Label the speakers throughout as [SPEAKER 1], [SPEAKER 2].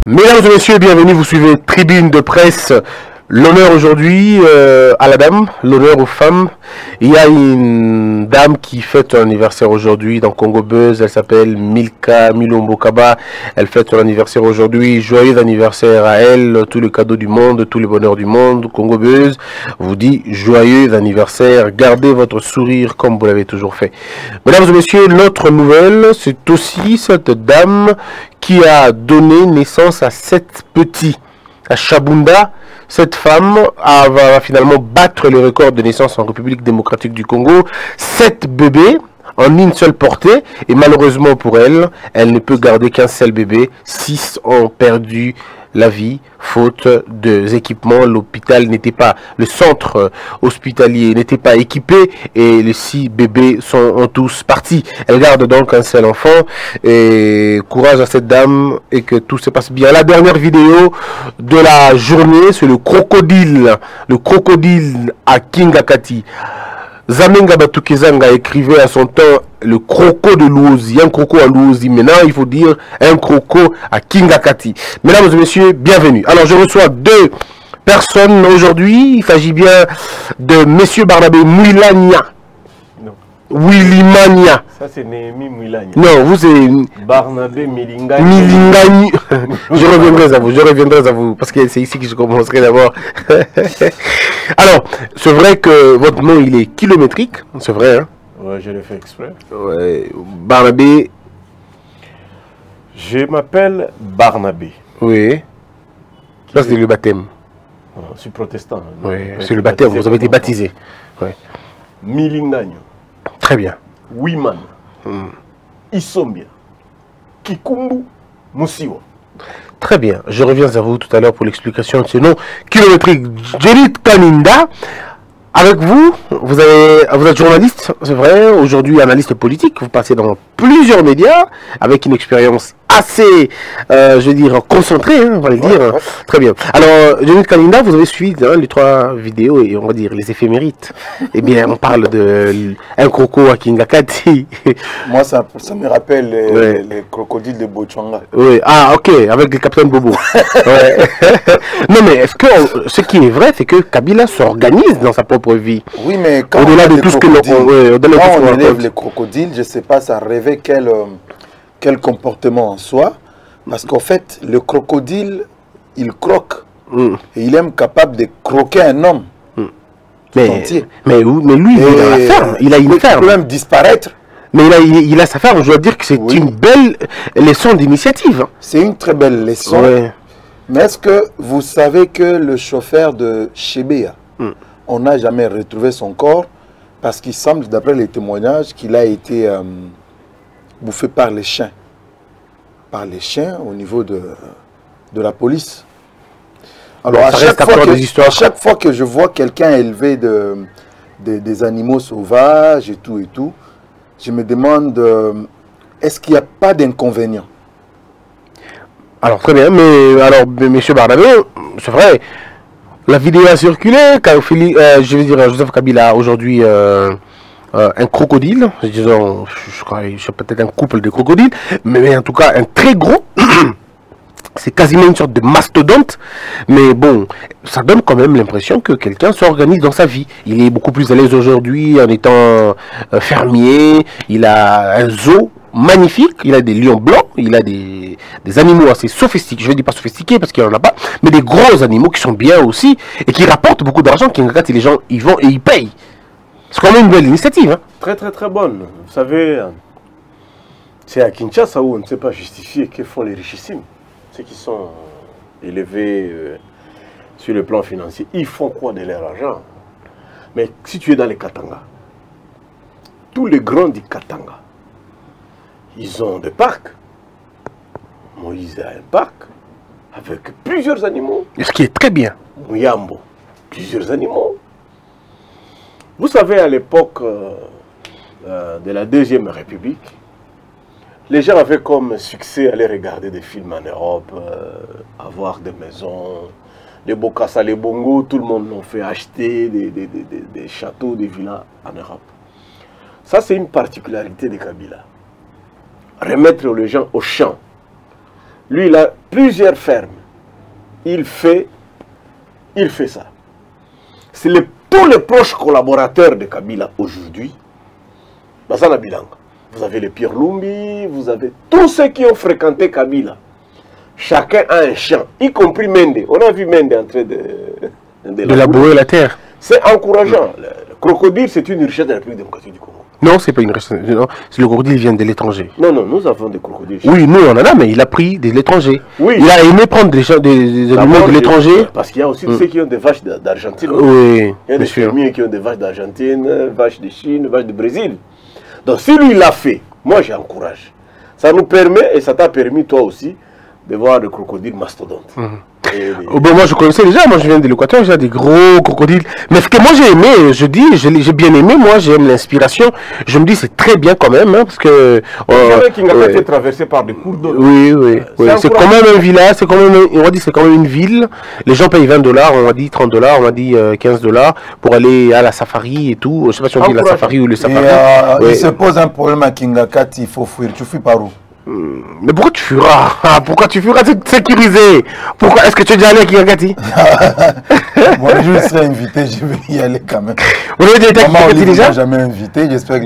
[SPEAKER 1] Mesdames et messieurs, bienvenue, vous suivez Tribune de presse. L'honneur aujourd'hui à la dame, l'honneur aux femmes. Il y a une dame qui fête son anniversaire aujourd'hui dans Congo Buzz. Elle s'appelle Milka Milombokaba. Elle fête son anniversaire aujourd'hui. Joyeux anniversaire à elle. Tous les cadeaux du monde, tous les bonheurs du monde. Congo Buzz vous dit joyeux anniversaire. Gardez votre sourire comme vous l'avez toujours fait. Mesdames et messieurs, l'autre nouvelle, c'est aussi cette dame qui a donné naissance à 7 petits. À Chabunda, cette femme va finalement battre le record de naissance en République démocratique du Congo. 7 bébés en une seule portée. Et malheureusement pour elle, elle ne peut garder qu'un seul bébé. 6 ont perdu la vie faute de équipements. L'hôpital n'était pas, le centre hospitalier n'était pas équipé et les 6 bébés sont tous partis. Elle garde donc un seul enfant et courage à cette dame et que tout se passe bien. La dernière vidéo de la journée, c'est le crocodile à Kingakati. Zamenga Batukezanga écrivait à son temps le croco de Luozi, un croco à Luozi. Maintenant, il faut dire un croco à Kingakati. Mesdames et messieurs, bienvenue. Alors, je reçois 2 personnes aujourd'hui. Il s'agit bien de Monsieur Barnabé Mouilania. Willimania.
[SPEAKER 2] Ça, c'est Néhémie Mouilania.
[SPEAKER 1] Non, vous, c'est
[SPEAKER 2] Barnabé Milingani.
[SPEAKER 1] Milingani. Je reviendrai à vous, parce que c'est ici que je commencerai d'abord. Alors, c'est vrai que votre nom, il est kilométrique, c'est vrai, hein?
[SPEAKER 2] Ouais, je l'ai fait exprès.
[SPEAKER 1] Ouais, Barnabé.
[SPEAKER 2] Je m'appelle Barnabé.
[SPEAKER 1] Oui. Ça, c'est le baptême.
[SPEAKER 2] Je suis protestant.
[SPEAKER 1] Oui, c'est le baptême, vous avez été baptisé. Ouais.
[SPEAKER 2] Milingani.
[SPEAKER 1] Très bien.
[SPEAKER 2] Wiman. Isombia. Kikumbu. Musiwa.
[SPEAKER 1] Très bien. Je reviens à vous tout à l'heure pour l'explication de ce nom kilométrique. Jelit Kaninda. Avec vous, vous êtes journaliste, c'est vrai, aujourd'hui analyste politique, vous passez dans plusieurs médias avec une expérience assez, je veux dire, concentrée, hein, on va le dire. Ouais. Très bien. Alors, Jeanette Kalinda, vous avez suivi les 3 vidéos et on va dire les éphémérides. Eh bien, on parle de un croco à Kingakati.
[SPEAKER 3] Moi, ça me rappelle les crocodiles de Bochwanga.
[SPEAKER 1] Oui, ah, ok, avec le capitaine Bobo. Ouais. Non, mais est-ce que ce qui est vrai, c'est que Kabila s'organise dans sa propre vie.
[SPEAKER 3] Oui, mais quand
[SPEAKER 1] au-delà de tout ce que
[SPEAKER 3] on élève les crocodiles, je ne sais pas, ça rêvait quel comportement en soi. Parce qu'en fait, le crocodile, il croque. Et il est capable de croquer un homme.
[SPEAKER 1] Mais lui, il est dans la ferme. Il a une ferme.
[SPEAKER 3] Il peut même disparaître.
[SPEAKER 1] Mais il a sa ferme. Je dois dire que c'est une belle leçon d'initiative.
[SPEAKER 3] C'est une très belle leçon. Ouais. Mais est-ce que vous savez que le chauffeur de Chebea, on n'a jamais retrouvé son corps parce qu'il semble, d'après les témoignages, qu'il a été bouffé par les chiens. Par les chiens au niveau de la police. Alors, à chaque fois que je vois quelqu'un élever des animaux sauvages et tout, je me demande, est-ce qu'il n'y a pas d'inconvénient?
[SPEAKER 1] Alors, très bien, mais alors, M. Barnabé, c'est vrai, la vidéo a circulé, je veux dire, Joseph Kabila a aujourd'hui un crocodile, disons, je crois, peut-être un couple de crocodiles, mais en tout cas, un très gros, c'est quasiment une sorte de mastodonte, mais bon, ça donne quand même l'impression que quelqu'un s'organise dans sa vie. Il est beaucoup plus à l'aise aujourd'hui en étant fermier, il a un zoo magnifique, il a des lions blancs, il a des animaux assez sophistiqués, je ne dis pas sophistiqués parce qu'il n'y en a pas, mais des gros animaux qui sont bien aussi et qui rapportent beaucoup d'argent, qui regardent les gens, ils vont et ils payent. C'est quand même une belle initiative. Hein.
[SPEAKER 2] Très très très bonne. Vous savez, c'est à Kinshasa où on ne sait pas justifier que font les richissimes, ceux qui sont élevés sur le plan financier. Ils font quoi de leur argent? Mais si tu es dans les Katanga, tous les grands du Katanga, ils ont des parcs. Moïse a un parc avec plusieurs animaux.
[SPEAKER 1] Ce qui est très bien.
[SPEAKER 2] Mouyambo, plusieurs animaux. Vous savez, à l'époque de la Deuxième République, les gens avaient comme succès aller regarder des films en Europe, avoir des maisons, les Bokassa, les Bongo, tout le monde l'ont fait acheter des châteaux, des villas en Europe. Ça, c'est une particularité de Kabila. Remettre les gens au champ. Lui, il a plusieurs fermes. Il fait ça. C'est tous les proches collaborateurs de Kabila aujourd'hui. Bazana Bilanga. Vous avez les Pierre Lumbi, vous avez tous ceux qui ont fréquenté Kabila. Chacun a un champ, y compris Mende. On a vu Mende en train de
[SPEAKER 1] labourer la terre.
[SPEAKER 2] C'est encourageant. Le crocodile, c'est une richesse de la République démocratique du Congo.
[SPEAKER 1] Non, c'est pas une richesse. Le crocodile vient de l'étranger.
[SPEAKER 2] Non, nous avons des crocodiles.
[SPEAKER 1] Oui, nous on en a, mais il a pris de l'étranger. Oui. Il a aimé prendre des animaux de l'étranger.
[SPEAKER 2] Parce qu'il y a aussi ceux qui ont des vaches d'Argentine.
[SPEAKER 1] Oui.
[SPEAKER 2] Il y a des fermiers qui ont des vaches d'Argentine, vaches de Chine, vaches de Brésil. Donc si lui l'a fait, moi j'encourage. Ça nous permet, et ça t'a permis toi aussi, de voir le crocodile mastodonte.
[SPEAKER 1] Bon, moi je connaissais déjà, moi je viens de l'Équateur, j'ai des gros crocodiles. Mais ce que moi j'ai aimé, j'ai bien aimé, moi j'aime l'inspiration. Je me dis c'est très bien quand même, hein, parce que...
[SPEAKER 2] Kingakati est traversé par des cours d'eau.
[SPEAKER 1] Oui. C'est quand même un village, c'est quand même, on va dire c'est quand même une ville. Les gens payent 20 $, on m'a dit 30 $, on m'a dit 15 $, pour aller à la safari et tout. Je sais pas si on dit la safari ou le safari.
[SPEAKER 3] Il se pose un problème à Kingakati, il faut fuir. Tu fuis par où?
[SPEAKER 1] Mais pourquoi tu fuiras? Pourquoi tu fuiras? C'est sécurisé. Pourquoi? Est-ce que tu es déjà allé à Kingakati?
[SPEAKER 3] Moi, je serai invité, je vais y aller quand même.
[SPEAKER 1] Vous avez déjà été à Kingakati déjà?
[SPEAKER 3] Je ne jamais invité, j'espère que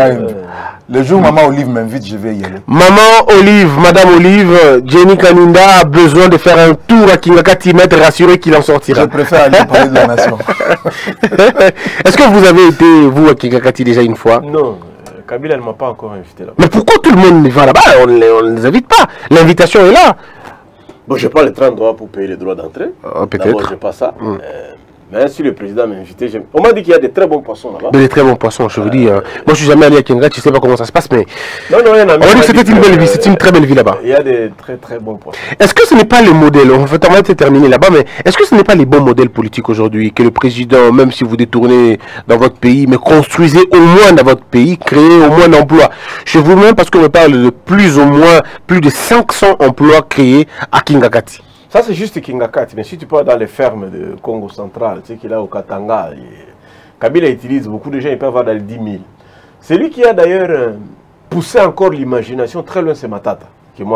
[SPEAKER 3] le jour où Maman Olive m'invite, je vais y aller.
[SPEAKER 1] Maman Olive, Madame Olive, Jenny Kanunda a besoin de faire un tour à Kingakati, m'être rassuré qu'il en sortira.
[SPEAKER 3] Je préfère aller parler de la nation.
[SPEAKER 1] Est-ce que vous avez été, vous, à Kingakati déjà une fois?
[SPEAKER 2] Non. Kabila ne m'a pas encore invité là-bas.
[SPEAKER 1] Mais pourquoi tout le monde va là-bas? On ne les invite pas. L'invitation est là.
[SPEAKER 2] Bon, je n'ai pas les 30 $ pour payer les droits d'entrée.
[SPEAKER 1] Peut-être.
[SPEAKER 2] Je n'ai pas ça. Mais si le président m'a invité, on m'a dit qu'il y a des très bons poissons là-bas.
[SPEAKER 1] Des très bons poissons, je vous dis. Moi, je ne suis jamais allé à Kingakati, je ne sais pas comment ça se passe, mais...
[SPEAKER 2] Non, il y en a.
[SPEAKER 1] On va dire que c'était une belle vie, c'est une très belle vie là-bas.
[SPEAKER 2] Il y a des très très bons poissons.
[SPEAKER 1] Est-ce que ce n'est pas le modèle, on va terminer là-bas, mais est-ce que ce n'est pas les bons modèles politiques aujourd'hui, que le président, même si vous détournez dans votre pays, mais construisez au moins dans votre pays, créez au moins d'emplois. Je vous demande parce qu'on me parle de plus de 500 emplois créés à Kingakati.
[SPEAKER 2] Ça, c'est juste Kingakati. Mais si tu pars dans les fermes de Congo central, tu sais qu'il a au Katanga, Kabila utilise beaucoup de gens, ils peuvent avoir dans les 10 000. C'est lui qui a d'ailleurs poussé encore l'imagination très loin, c'est Matata.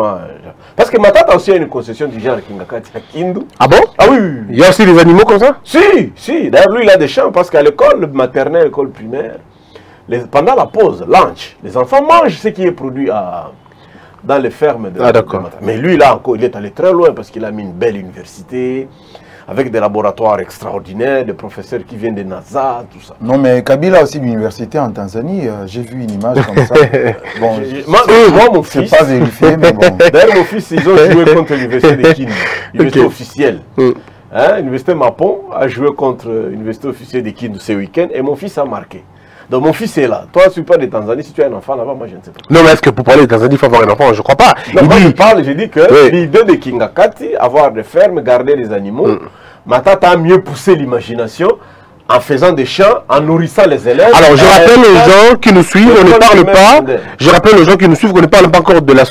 [SPEAKER 2] Parce que Matata aussi a une concession du genre Kingakati à Kindu.
[SPEAKER 1] Ah bon?
[SPEAKER 2] Ah oui.
[SPEAKER 1] Il y a aussi des animaux comme ça?
[SPEAKER 2] Si. D'ailleurs, lui, il a des champs parce qu'à l'école maternelle, l'école primaire, pendant la pause, lunch, les enfants mangent ce qui est produit dans les fermes de
[SPEAKER 1] d'accord.
[SPEAKER 2] Mais lui, là, il est allé très loin parce qu'il a mis une belle université, avec des laboratoires extraordinaires, des professeurs qui viennent de NASA, tout ça.
[SPEAKER 3] Non, mais Kabila a aussi l'université en Tanzanie. J'ai vu une image comme ça. Bon,
[SPEAKER 2] moi, mon fils...
[SPEAKER 3] pas vérifié, mais bon.
[SPEAKER 2] D'ailleurs, mon fils, ils ont joué contre l'université de Kindu, université officielle. L'université Mapon a joué contre l'université officielle de Kindu ce week-end et mon fils a marqué. Donc mon fils est là. Toi, tu parles de Tanzanie, si tu as un enfant là-bas, moi je ne sais pas.
[SPEAKER 1] Non, mais est-ce que pour parler de Tanzanie, il faut avoir un enfant? Je ne crois pas.
[SPEAKER 2] Non, moi j'ai dit que l'idée de Kingakati, avoir des fermes, garder les animaux, Matata a mieux poussé l'imagination en faisant des champs, en nourrissant les élèves.
[SPEAKER 1] Alors je rappelle aux gens qui nous suivent, on ne parle pas. Je rappelle aux gens qui nous suivent qu'on ne parle pas encore de la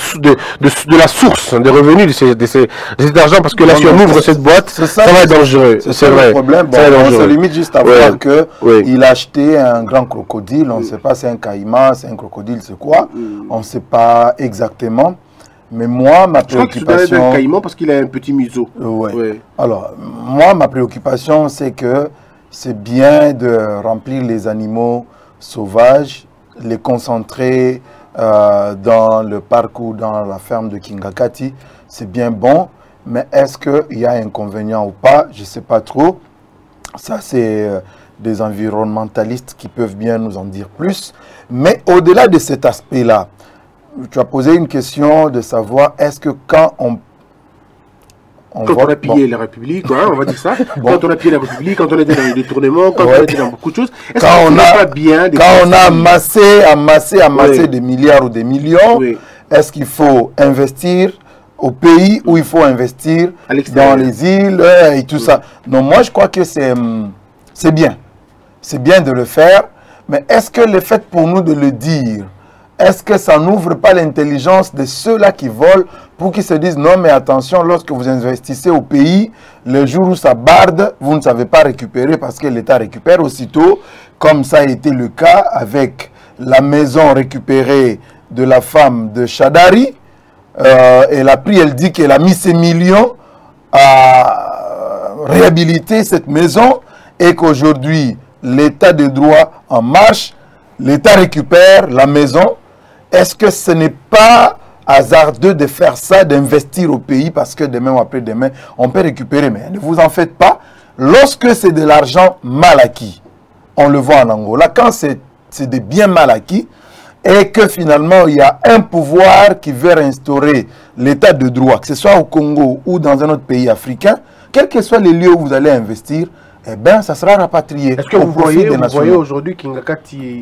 [SPEAKER 1] source des revenus de cet argent, parce que là, si on ouvre cette boîte, ça va être dangereux.
[SPEAKER 3] C'est vrai. Le problème. Bon, on se limite juste à voir qu'il a acheté un grand crocodile. On ne sait pas si c'est un caïman, c'est un crocodile, c'est quoi. On ne sait pas exactement. Mais moi, ma préoccupation...
[SPEAKER 1] Je crois que c'est un caïman parce qu'il a un petit museau.
[SPEAKER 3] Ouais. Alors, moi, ma préoccupation, c'est que c'est bien de remplir les animaux sauvages, les concentrer dans le parc ou dans la ferme de Kingakati. C'est bien bon, mais est-ce qu'il y a un inconvénient ou pas? Je ne sais pas trop. Ça, c'est des environnementalistes qui peuvent bien nous en dire plus. Mais au-delà de cet aspect-là, tu as posé une question de savoir est-ce que quand on
[SPEAKER 1] a pillé la République, on va dire ça. Quand on a pillé la République, quand on était dans les détournements, quand on était dans beaucoup de choses.
[SPEAKER 3] Quand on a amassé des milliards ou des millions, est-ce qu'il faut investir au pays ou il faut investir dans les îles et tout ça? Non, moi je crois que c'est bien. C'est bien de le faire, mais est-ce que le fait pour nous de le dire, est-ce que ça n'ouvre pas l'intelligence de ceux-là qui volent pour qu'ils se disent non mais attention, lorsque vous investissez au pays, le jour où ça barde, vous ne savez pas récupérer parce que l'État récupère aussitôt, comme ça a été le cas avec la maison récupérée de la femme de Chadari. elle a pris, elle dit qu'elle a mis ses millions à réhabiliter cette maison et qu'aujourd'hui, l'état de droit en marche, l'État récupère la maison. Est-ce que ce n'est pas hasardeux de faire ça, d'investir au pays parce que demain ou après-demain, on peut récupérer? Mais ne vous en faites pas. Lorsque c'est de l'argent mal acquis, on le voit en Angola, quand c'est des biens mal acquis et que finalement il y a un pouvoir qui veut réinstaurer l'état de droit, que ce soit au Congo ou dans un autre pays africain, quels que soient les lieux où vous allez investir, eh bien, ça sera rapatrié.
[SPEAKER 1] Est-ce que vous voyez aujourd'hui Kingakati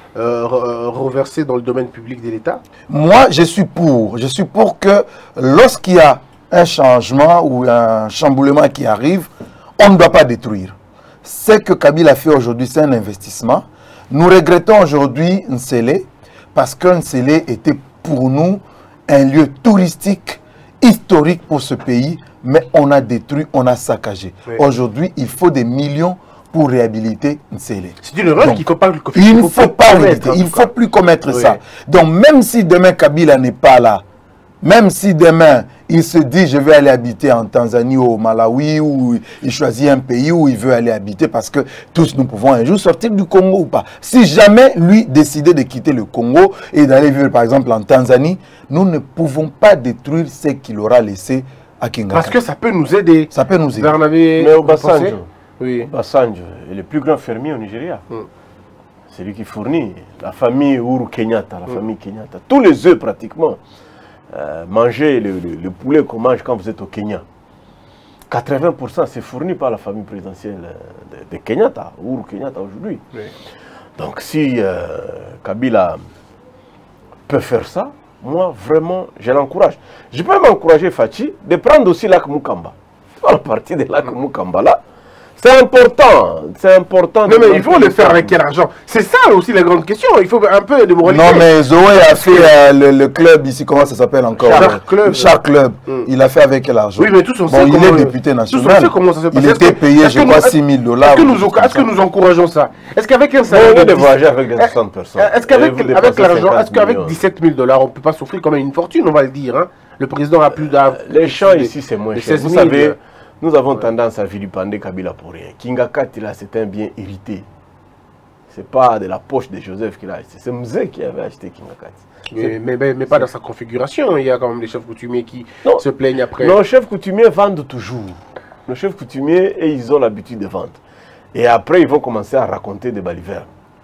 [SPEAKER 1] reversé dans le domaine public de l'État?
[SPEAKER 3] Moi, je suis pour. Je suis pour que lorsqu'il y a un changement ou un chamboulement qui arrive, on ne doit pas détruire. Ce que Kabila a fait aujourd'hui, c'est un investissement. Nous regrettons aujourd'hui Nsele parce que Nsele était pour nous un lieu touristique, historique pour ce pays, mais on a détruit, on a saccagé. Oui. Aujourd'hui, il faut des millions pour réhabiliter Nsele.
[SPEAKER 1] C'est une erreur qu'il ne faut pas
[SPEAKER 3] il ne faut pas commettre. Il ne faut plus commettre ça. Donc même si demain Kabila n'est pas là, même si demain il se dit je vais aller habiter en Tanzanie ou au Malawi, ou il choisit un pays où il veut aller habiter parce que tous nous pouvons un jour sortir du Congo ou pas. Si jamais lui décidait de quitter le Congo et d'aller vivre par exemple en Tanzanie, nous ne pouvons pas détruire ce qu'il aura laissé à Kingakati.
[SPEAKER 1] Parce que ça peut nous aider.
[SPEAKER 3] Ça peut nous aider.
[SPEAKER 2] Mais au Basanjo, Basanjo est le plus grand fermier au Nigeria. C'est lui qui fournit la famille Uhuru Kenyatta, la famille Kenyatta. Tous les œufs pratiquement. Manger le poulet qu'on mange quand vous êtes au Kenya. 80% c'est fourni par la famille présidentielle de Kenyatta, Uhuru Kenyatta aujourd'hui. Oui. Donc si Kabila peut faire ça, moi vraiment je l'encourage. Je peux m'encourager Fachi de prendre aussi Lac Mukamba. La partie de Lac Mukamba là. C'est important, c'est important.
[SPEAKER 1] Non mais il faut le faire avec quel argent? C'est ça aussi la grande question, il faut un peu de moralité.
[SPEAKER 3] Non mais Zoé a fait le club ici, comment ça s'appelle encore? Chaque club. Il a fait avec quel argent?
[SPEAKER 1] Oui mais tous on sait
[SPEAKER 3] il est député national. Il était payé je crois 6 000 $.
[SPEAKER 1] Est-ce que nous encourageons ça? Est-ce qu'avec un salaire
[SPEAKER 2] de voyager avec des 60 personnes?
[SPEAKER 1] Est-ce qu'avec l'argent, est-ce qu'avec 17 000 $, on ne peut pas s'offrir comme une fortune, on va le dire hein? Le président a plus d'un...
[SPEAKER 2] Les champs ici c'est moins cher, vous savez. Nous avons tendance à vilipender Kabila pour rien. Kingakati, là, c'est un bien hérité. Ce n'est pas de la poche de Joseph qu'il a acheté. C'est Mzé qui avait acheté Kingakati.
[SPEAKER 1] Mais pas dans sa configuration. Il y a quand même des chefs coutumiers qui se plaignent après.
[SPEAKER 2] Non, les chefs coutumiers vendent toujours. Les chefs coutumiers, et ils ont l'habitude de vendre. Et après, ils vont commencer à raconter des balivernes.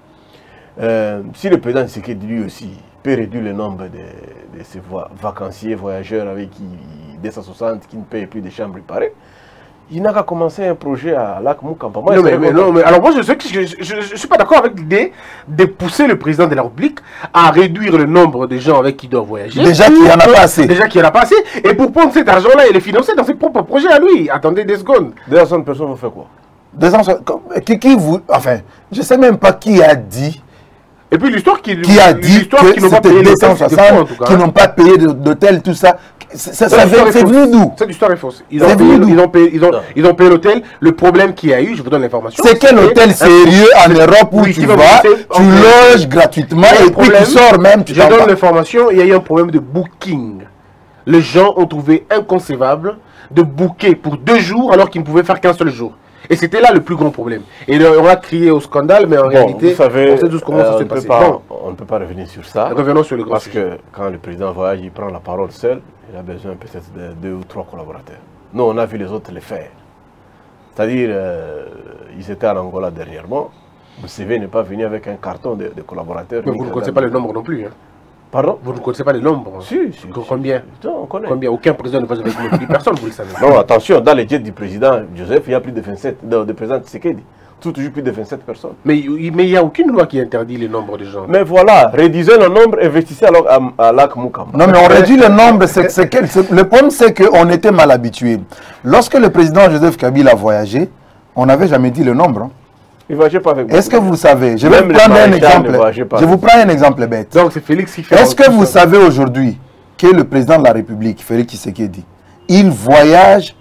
[SPEAKER 2] Si le président Tshisekedi, lui aussi, peut réduire le nombre de ces vacanciers, voyageurs avec qui 260 qui ne payent plus de chambres réparées, il n'a qu'à commencer un projet à Lac Mukamba.
[SPEAKER 1] Non, mais alors moi je ne suis pas d'accord avec l'idée de pousser le président de la République à réduire le nombre de gens avec qui doit voyager.
[SPEAKER 3] Déjà qu'il n'y en a pas assez.
[SPEAKER 1] Déjà qu'il n'y en a pas assez. Et pour prendre cet argent-là et le financer dans ses propres projets à lui. Attendez 2 secondes.
[SPEAKER 2] 200 personnes vont faire quoi?
[SPEAKER 3] 200, qui vous... Enfin, je ne sais même pas qui a dit...
[SPEAKER 1] Et puis l'histoire qui
[SPEAKER 3] a dit que c'était 260 qui n'ont pas payé d'hôtel, tout ça. C'est venu d'où?
[SPEAKER 1] Cette histoire est fausse. Ils ont payé l'hôtel. Le problème qu'il y a eu, je vous donne l'information.
[SPEAKER 3] C'est quel hôtel sérieux en Europe où tu vas, tu loges gratuitement et puis tu sors même.
[SPEAKER 1] Je donne l'information, il y a eu un problème de booking. Les gens ont trouvé inconcevable de booker pour 2 jours alors qu'ils ne pouvaient faire qu'un seul jour. Et c'était là le plus grand problème. Et on a crié au scandale, mais en réalité,
[SPEAKER 2] vous savez,
[SPEAKER 1] on sait tous comment ça s'est passé.
[SPEAKER 2] On ne peut pas revenir sur ça.
[SPEAKER 1] Revenons sur le grand
[SPEAKER 2] Parce que quand le président voyage, il prend la parole seul, il a besoin peut-être de 2 ou 3 collaborateurs. Nous, on a vu les autres le faire. C'est-à-dire, ils étaient en Angola dernièrement. Museveni n'est pas venu avec un carton de collaborateurs.
[SPEAKER 1] Mais vous ne connaissez pas le nombre non plus. Hein.
[SPEAKER 2] Pardon?
[SPEAKER 1] Vous ne connaissez pas les nombres?
[SPEAKER 2] Si.
[SPEAKER 1] Combien?
[SPEAKER 2] On connaît.
[SPEAKER 1] Combien? Aucun président ne va avec 10 personnes, vous le savez.
[SPEAKER 2] Non, attention, dans les jets du président Joseph, il y a plus de 27, de président Tshisekedi. Toujours plus de 27 personnes.
[SPEAKER 1] Mais il n'y a aucune loi qui interdit le nombre de gens.
[SPEAKER 2] Mais voilà, réduisez le nombre, investissez alors à Lac Mukamba.
[SPEAKER 3] Non, mais on réduit le nombre, le problème c'est qu'on était mal habitués. Lorsque le président Joseph Kabila a voyagé, on n'avait jamais dit le nombre. Hein.
[SPEAKER 2] Il voyageait pas avec.
[SPEAKER 3] Est-ce que vous savez? Je vais vous prendre un exemple. Je vous prends un exemple bête.
[SPEAKER 1] Donc c'est Félix qui fait.
[SPEAKER 3] Est-ce que vous savez aujourd'hui que le président de la République, Félix Tshisekedi, il voyage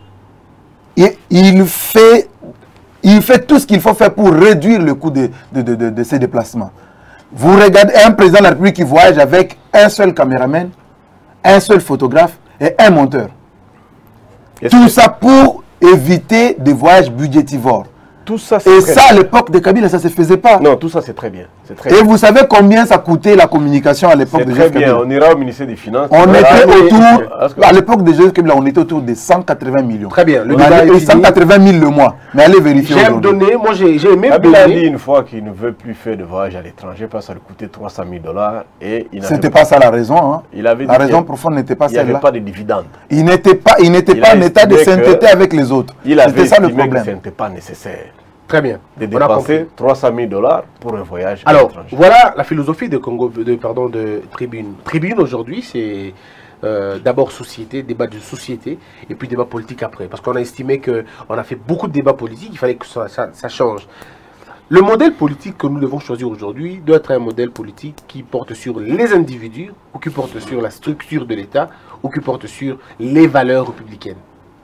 [SPEAKER 3] et il fait tout ce qu'il faut faire pour réduire le coût de ses déplacements. Vous regardez un président de la République qui voyage avec un seul caméraman, un seul photographe et un monteur. Tout ça pour éviter des voyages budgétivores.
[SPEAKER 2] Tout ça,
[SPEAKER 3] et ça, à l'époque de Kabila, ça ne se faisait pas.
[SPEAKER 2] Non, tout ça, c'est très bien.
[SPEAKER 3] Et vous savez combien ça coûtait la communication à l'époque de Joseph Kabila?
[SPEAKER 2] On ira au ministère des Finances.
[SPEAKER 3] On était autour, à l'époque de Joseph Kabila, on était autour de 180 millions.
[SPEAKER 1] Très bien.
[SPEAKER 3] Le débat est 180 000 le mois. Mais allez vérifier.
[SPEAKER 1] J'aime donner, moi j'ai aimé
[SPEAKER 2] Kabila a dit une fois qu'il ne veut plus faire de voyage à l'étranger parce que ça lui coûtait 300 000 $. Et
[SPEAKER 3] ce n'était pas ça la raison. Hein.
[SPEAKER 2] La
[SPEAKER 3] raison profonde n'était pas celle-là.
[SPEAKER 2] Il n'y avait pas de dividendes.
[SPEAKER 3] Il n'était pas en état de sainteté avec les autres.
[SPEAKER 2] C'était
[SPEAKER 3] ça le problème.
[SPEAKER 2] Ce n'était pas nécessaire.
[SPEAKER 1] Très bien.
[SPEAKER 2] De dépenser 300 000 $, pour un voyage à l'étranger.
[SPEAKER 1] Voilà la philosophie de Tribune. Tribune aujourd'hui, c'est d'abord société, débat de société, et puis débat politique après. Parce qu'on a estimé qu'on a fait beaucoup de débats politiques, il fallait que ça change. Le modèle politique que nous devons choisir aujourd'hui doit être un modèle politique qui porte sur les individus, ou qui porte sur la structure de l'État, ou qui porte sur les valeurs républicaines.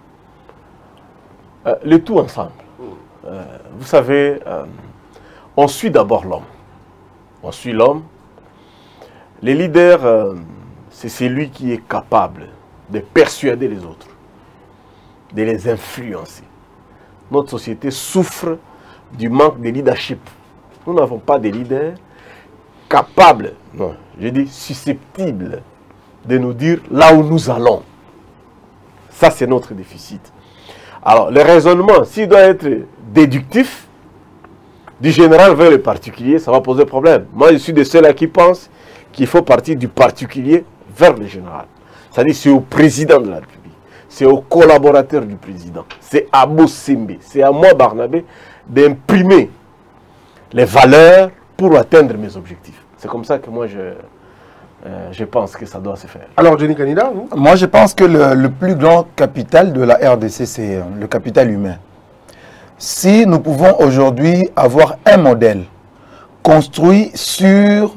[SPEAKER 2] Le tout ensemble. Vous savez, on suit d'abord l'homme. On suit l'homme. Les leaders, c'est celui qui est capable de persuader les autres, de les influencer. Notre société souffre du manque de leadership. Nous n'avons pas de leaders capables, non, je dis susceptibles, de nous dire là où nous allons. Ça, c'est notre déficit. Alors, le raisonnement, s'il doit être déductif, du général vers le particulier, ça va poser problème. Moi, je suis de ceux-là qui pensent qu'il faut partir du particulier vers le général. C'est-à-dire, c'est au président de la République, c'est aux collaborateurs du président, c'est à Bossimbe, c'est à moi, Barnabé, d'imprimer les valeurs pour atteindre mes objectifs. C'est comme ça que moi, je pense que ça doit se faire.
[SPEAKER 1] Alors, Johnny Kanida, vous?
[SPEAKER 3] Moi, je pense que le plus grand capital de la RDC, c'est le capital humain. Si nous pouvons aujourd'hui avoir un modèle construit sur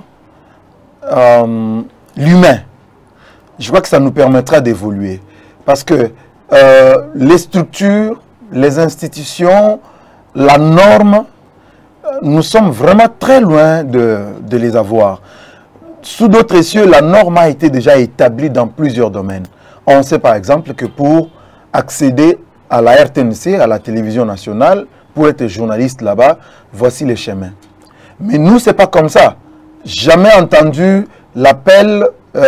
[SPEAKER 3] l'humain, je crois que ça nous permettra d'évoluer. Parce que les structures, les institutions, la norme, nous sommes vraiment très loin de les avoir. Sous d'autres cieux, la norme a été déjà établie dans plusieurs domaines. On sait par exemple que pour accéder à la RTNC, à la télévision nationale, pour être journaliste là-bas, voici les chemins. Mais nous, ce n'est pas comme ça. Jamais entendu l'appel,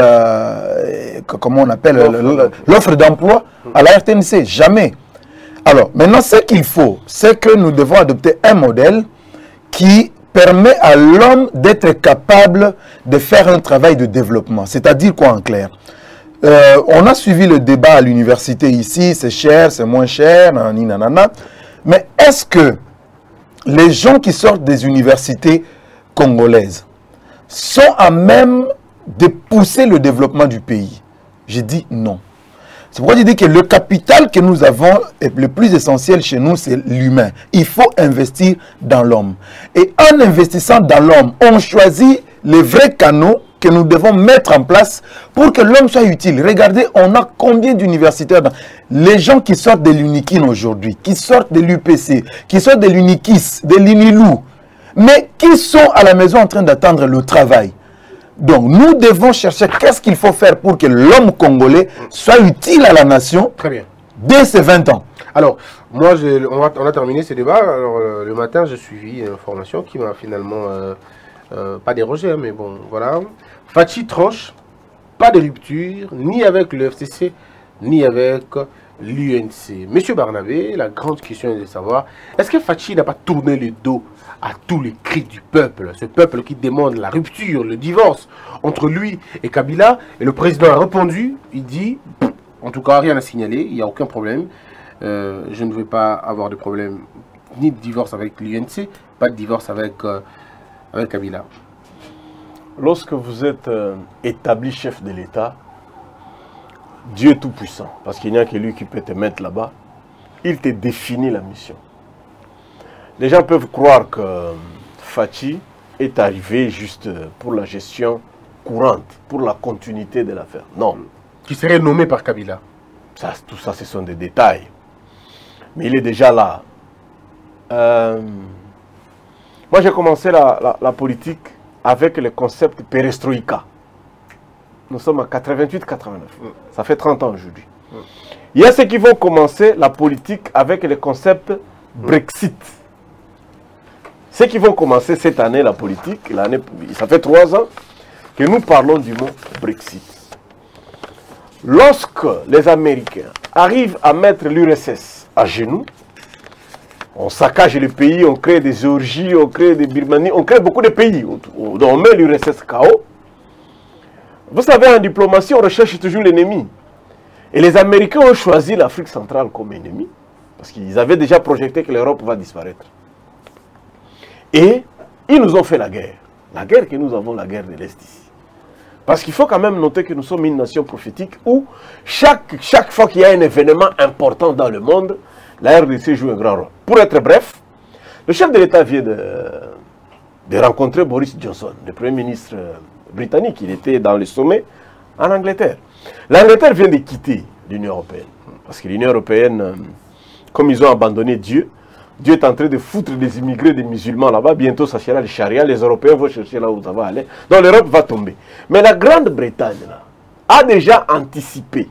[SPEAKER 3] comment on appelle, l'offre d'emploi à la RTNC. Jamais. Alors, maintenant, ce qu'il faut, c'est que nous devons adopter un modèle qui permet à l'homme d'être capable de faire un travail de développement. C'est-à-dire quoi en clair? On a suivi le débat à l'université ici, c'est cher, c'est moins cher, nanani, nanana. Mais est-ce que les gens qui sortent des universités congolaises sont à même de pousser le développement du pays? Je dis non. C'est pourquoi je dis que le capital que nous avons, le plus essentiel chez nous, c'est l'humain. Il faut investir dans l'homme. Et en investissant dans l'homme, on choisit les vrais canaux que nous devons mettre en place pour que l'homme soit utile. Regardez, on a combien d'universitaires, les gens qui sortent de l'UNIKIN aujourd'hui, qui sortent de l'UPC, qui sortent de l'UNIKIS, de l'UNILU, mais qui sont à la maison en train d'attendre le travail. Donc, nous devons chercher qu'est-ce qu'il faut faire pour que l'homme congolais soit utile à la nation.
[SPEAKER 1] Très bien.
[SPEAKER 3] Dès ses 20 ans.
[SPEAKER 1] Alors, moi, on a terminé ce débat. Alors, le matin, j'ai suivi une formation qui m'a finalement pas dérogé, hein, mais bon, voilà. Fachi tranche, pas de rupture, ni avec le FCC, ni avec l'UNC. Monsieur Barnabé, la grande question est de savoir, est-ce que Fachi n'a pas tourné le dos à tous les cris du peuple, ce peuple qui demande la rupture, le divorce entre lui et Kabila? Et le président a répondu, il dit, en tout cas rien à signaler, il n'y a aucun problème, je ne veux pas avoir de problème, ni de divorce avec l'UNC, pas de divorce avec Kabila.
[SPEAKER 2] Lorsque vous êtes établi chef de l'État, Dieu est tout-puissant, parce qu'il n'y a que lui qui peut te mettre là-bas, il te définit la mission. Les gens peuvent croire que Fachi est arrivé juste pour la gestion courante, pour la continuité de l'affaire. Non.
[SPEAKER 1] Qui serait nommé par Kabila.
[SPEAKER 2] Ça, tout ça, ce sont des détails. Mais il est déjà là. Moi, j'ai commencé la politique avec le concept perestroïka. Nous sommes en 88-89. Ça fait 30 ans aujourd'hui. Il y a ceux qui vont commencer la politique avec le concept Brexit. Ceux qui vont commencer cette année la politique, ça fait 3 ans que nous parlons du mot Brexit. Lorsque les Américains arrivent à mettre l'URSS à genoux, on saccage le pays, on crée des Géorgies, on crée des Birmanie, on crée beaucoup de pays. On met l'URSS KO. Vous savez, en diplomatie, on recherche toujours l'ennemi. Et les Américains ont choisi l'Afrique centrale comme ennemi, parce qu'ils avaient déjà projeté que l'Europe va disparaître. Et ils nous ont fait la guerre. La guerre que nous avons, la guerre de l'Est ici. Parce qu'il faut quand même noter que nous sommes une nation prophétique où chaque fois qu'il y a un événement important dans le monde, la RDC joue un grand rôle. Pour être bref, le chef de l'État vient de rencontrer Boris Johnson, le Premier ministre britannique. Il était dans le sommet en Angleterre. L'Angleterre vient de quitter l'Union européenne. Parce que l'Union européenne, comme ils ont abandonné Dieu, Dieu est en train de foutre des immigrés, des musulmans là-bas. Bientôt, ça sera le charia. Les Européens vont chercher là où ça va aller. Donc l'Europe va tomber. Mais la Grande-Bretagne a déjà anticipé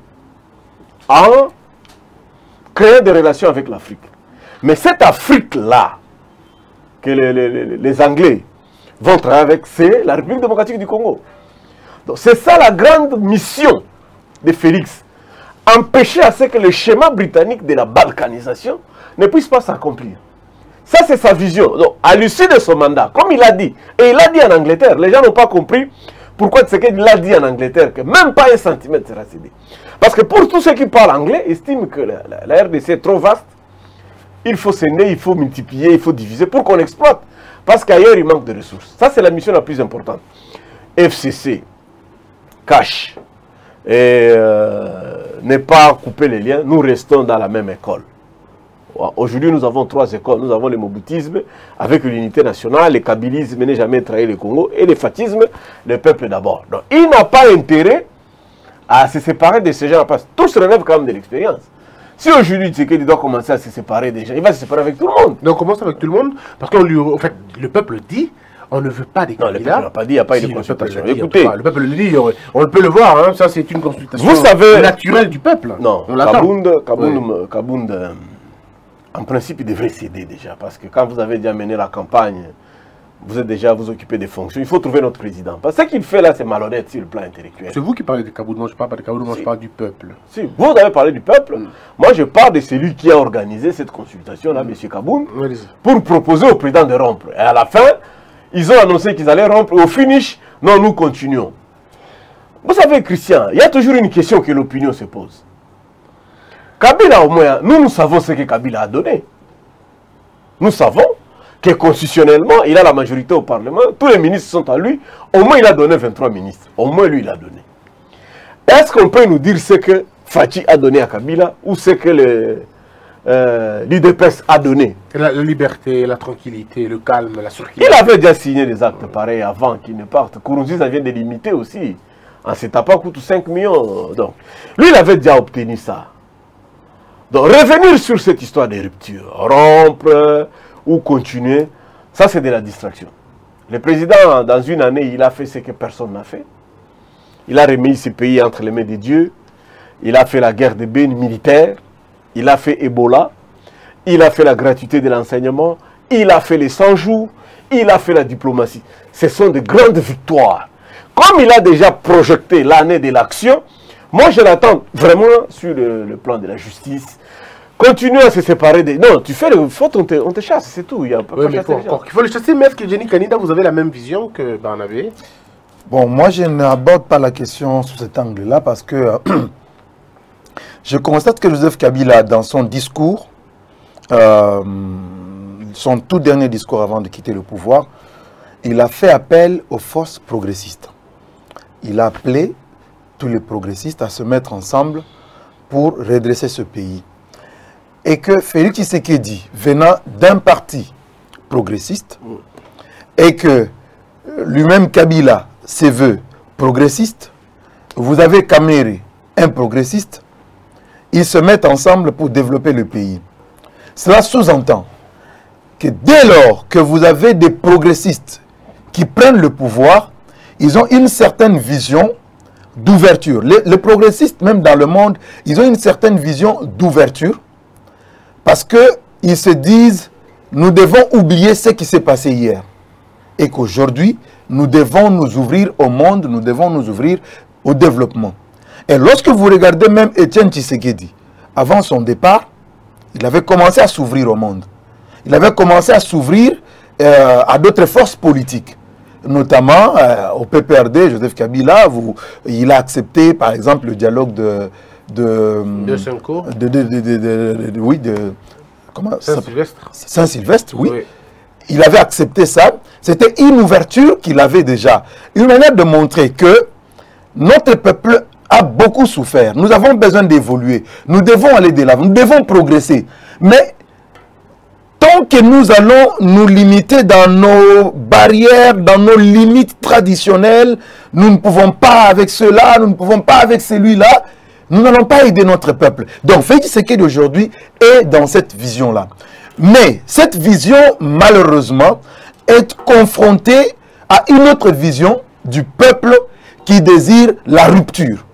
[SPEAKER 2] en créant des relations avec l'Afrique. Mais cette Afrique-là, que les Anglais vont travailler avec, c'est la République démocratique du Congo. Donc c'est ça la grande mission de Félix. Empêcher à ce que le schéma britannique de la balkanisation ne puisse pas s'accomplir. Ça, c'est sa vision. Donc, à l'issue de son mandat, comme il a dit, et il a dit en Angleterre, les gens n'ont pas compris pourquoi c'est qu'il a dit en Angleterre que même pas un centimètre sera cédé. Parce que pour tous ceux qui parlent anglais, estiment que la RDC est trop vaste, il faut scinder, il faut multiplier, il faut diviser pour qu'on exploite. Parce qu'ailleurs, il manque de ressources. Ça, c'est la mission la plus importante. FCC, cash, et ne pas couper les liens, nous restons dans la même école. Aujourd'hui, nous avons 3 écoles. Nous avons le moboutisme avec l'unité nationale, le kabylisme n'est jamais trahi le Congo, et le fatisme, le peuple d'abord. Donc, il n'a pas intérêt à se séparer de ces gens-là, parce que tout se relève quand même de l'expérience. Si aujourd'hui Tshisekedi doit commencer à se séparer des gens, il va se séparer avec tout le monde.
[SPEAKER 1] Donc, on commence avec tout le monde, parce que en fait, le peuple dit, on ne veut pas des candidats.
[SPEAKER 2] Non, le peuple n'a pas dit, il n'y a pas eu de consultation.
[SPEAKER 1] Écoutez, le peuple le dit, on peut le voir, hein, ça c'est une consultation naturelle du peuple.
[SPEAKER 2] Non, Kabound, en principe, il devrait céder déjà, parce que quand vous avez déjà mené la campagne, vous êtes déjà vous occupez des fonctions, il faut trouver notre président. Parce que ce qu'il fait là, c'est malhonnête sur le plan intellectuel.
[SPEAKER 1] C'est vous qui parlez de Kabound, moi je ne parle pas de Kabound, moi je parle du peuple.
[SPEAKER 2] Si, vous avez parlé du peuple, moi je parle de celui qui a organisé cette consultation-là, M. Kabound, pour proposer au président de rompre. Et à la fin, ils ont annoncé qu'ils allaient rompre, au finish, non, nous continuons. Vous savez, Christian, il y a toujours une question que l'opinion se pose. Kabila, au moins, nous savons ce que Kabila a donné. Nous savons que constitutionnellement, il a la majorité au Parlement, tous les ministres sont à lui, au moins il a donné 23 ministres, au moins lui il a donné. Est-ce qu'on peut nous dire ce que Fachi a donné à Kabila ou ce que l'UDPS a donné?
[SPEAKER 1] La liberté, la tranquillité, le calme, la circulation.
[SPEAKER 2] Il avait déjà signé des actes pareils avant qu'il ne parte. Kourouziza vient de limiter aussi. En se tapant coûte 5 millions. Donc, lui, il avait déjà obtenu ça. Donc, revenir sur cette histoire de rupture, rompre ou continuer, ça c'est de la distraction. Le président, dans une année, il a fait ce que personne n'a fait. Il a remis ce pays entre les mains de Dieu. Il a fait la guerre des Bénin militaire. Il a fait Ebola. Il a fait la gratuité de l'enseignement. Il a fait les 100 jours. Il a fait la diplomatie. Ce sont de grandes victoires. Comme il a déjà projeté l'année de l'action, moi je l'attends vraiment sur le plan de la justice. Continue à se séparer des... Non, tu fais le faute, on te chasse, c'est tout. Il y a pas
[SPEAKER 1] il faut le chasser, mais est-ce que Jenny Kanida, vous avez la même vision que Barnabé?
[SPEAKER 3] Bon, moi je n'aborde pas la question sous cet angle-là parce que je constate que Joseph Kabila, dans son discours, son tout dernier discours avant de quitter le pouvoir, il a fait appel aux forces progressistes. Il a appelé tous les progressistes à se mettre ensemble pour redresser ce pays. Et que Félix Tshisekedi, venant d'un parti progressiste, et que lui-même Kabila se veut progressiste, vous avez Kamere, un progressiste, ils se mettent ensemble pour développer le pays. Cela sous-entend que dès lors que vous avez des progressistes qui prennent le pouvoir, ils ont une certaine vision d'ouverture. Les progressistes, même dans le monde, ils ont une certaine vision d'ouverture parce qu'ils se disent, nous devons oublier ce qui s'est passé hier et qu'aujourd'hui, nous devons nous ouvrir au monde, nous devons nous ouvrir au développement. Et lorsque vous regardez même Étienne Tshisekedi, avant son départ, il avait commencé à s'ouvrir au monde. Il avait commencé à s'ouvrir à d'autres forces politiques, notamment au PPRD, Joseph Kabila. Il a accepté, par exemple, le dialogue
[SPEAKER 1] de Sonko.
[SPEAKER 3] Oui, comment
[SPEAKER 1] Saint-Sylvestre.
[SPEAKER 3] Saint-Sylvestre, oui.
[SPEAKER 1] Oui.
[SPEAKER 3] Il avait accepté ça. C'était une ouverture qu'il avait déjà. Une manière de montrer que notre peuple a beaucoup souffert. Nous avons besoin d'évoluer. Nous devons aller de l'avant. Nous devons progresser. Mais tant que nous allons nous limiter dans nos barrières, dans nos limites traditionnelles, nous ne pouvons pas avec cela, nous ne pouvons pas avec celui-là, nous n'allons pas aider notre peuple. Donc, Félix Tshisekedi d'aujourd'hui est dans cette vision-là. Mais cette vision, malheureusement, est confrontée à une autre vision du peuple qui désire la rupture.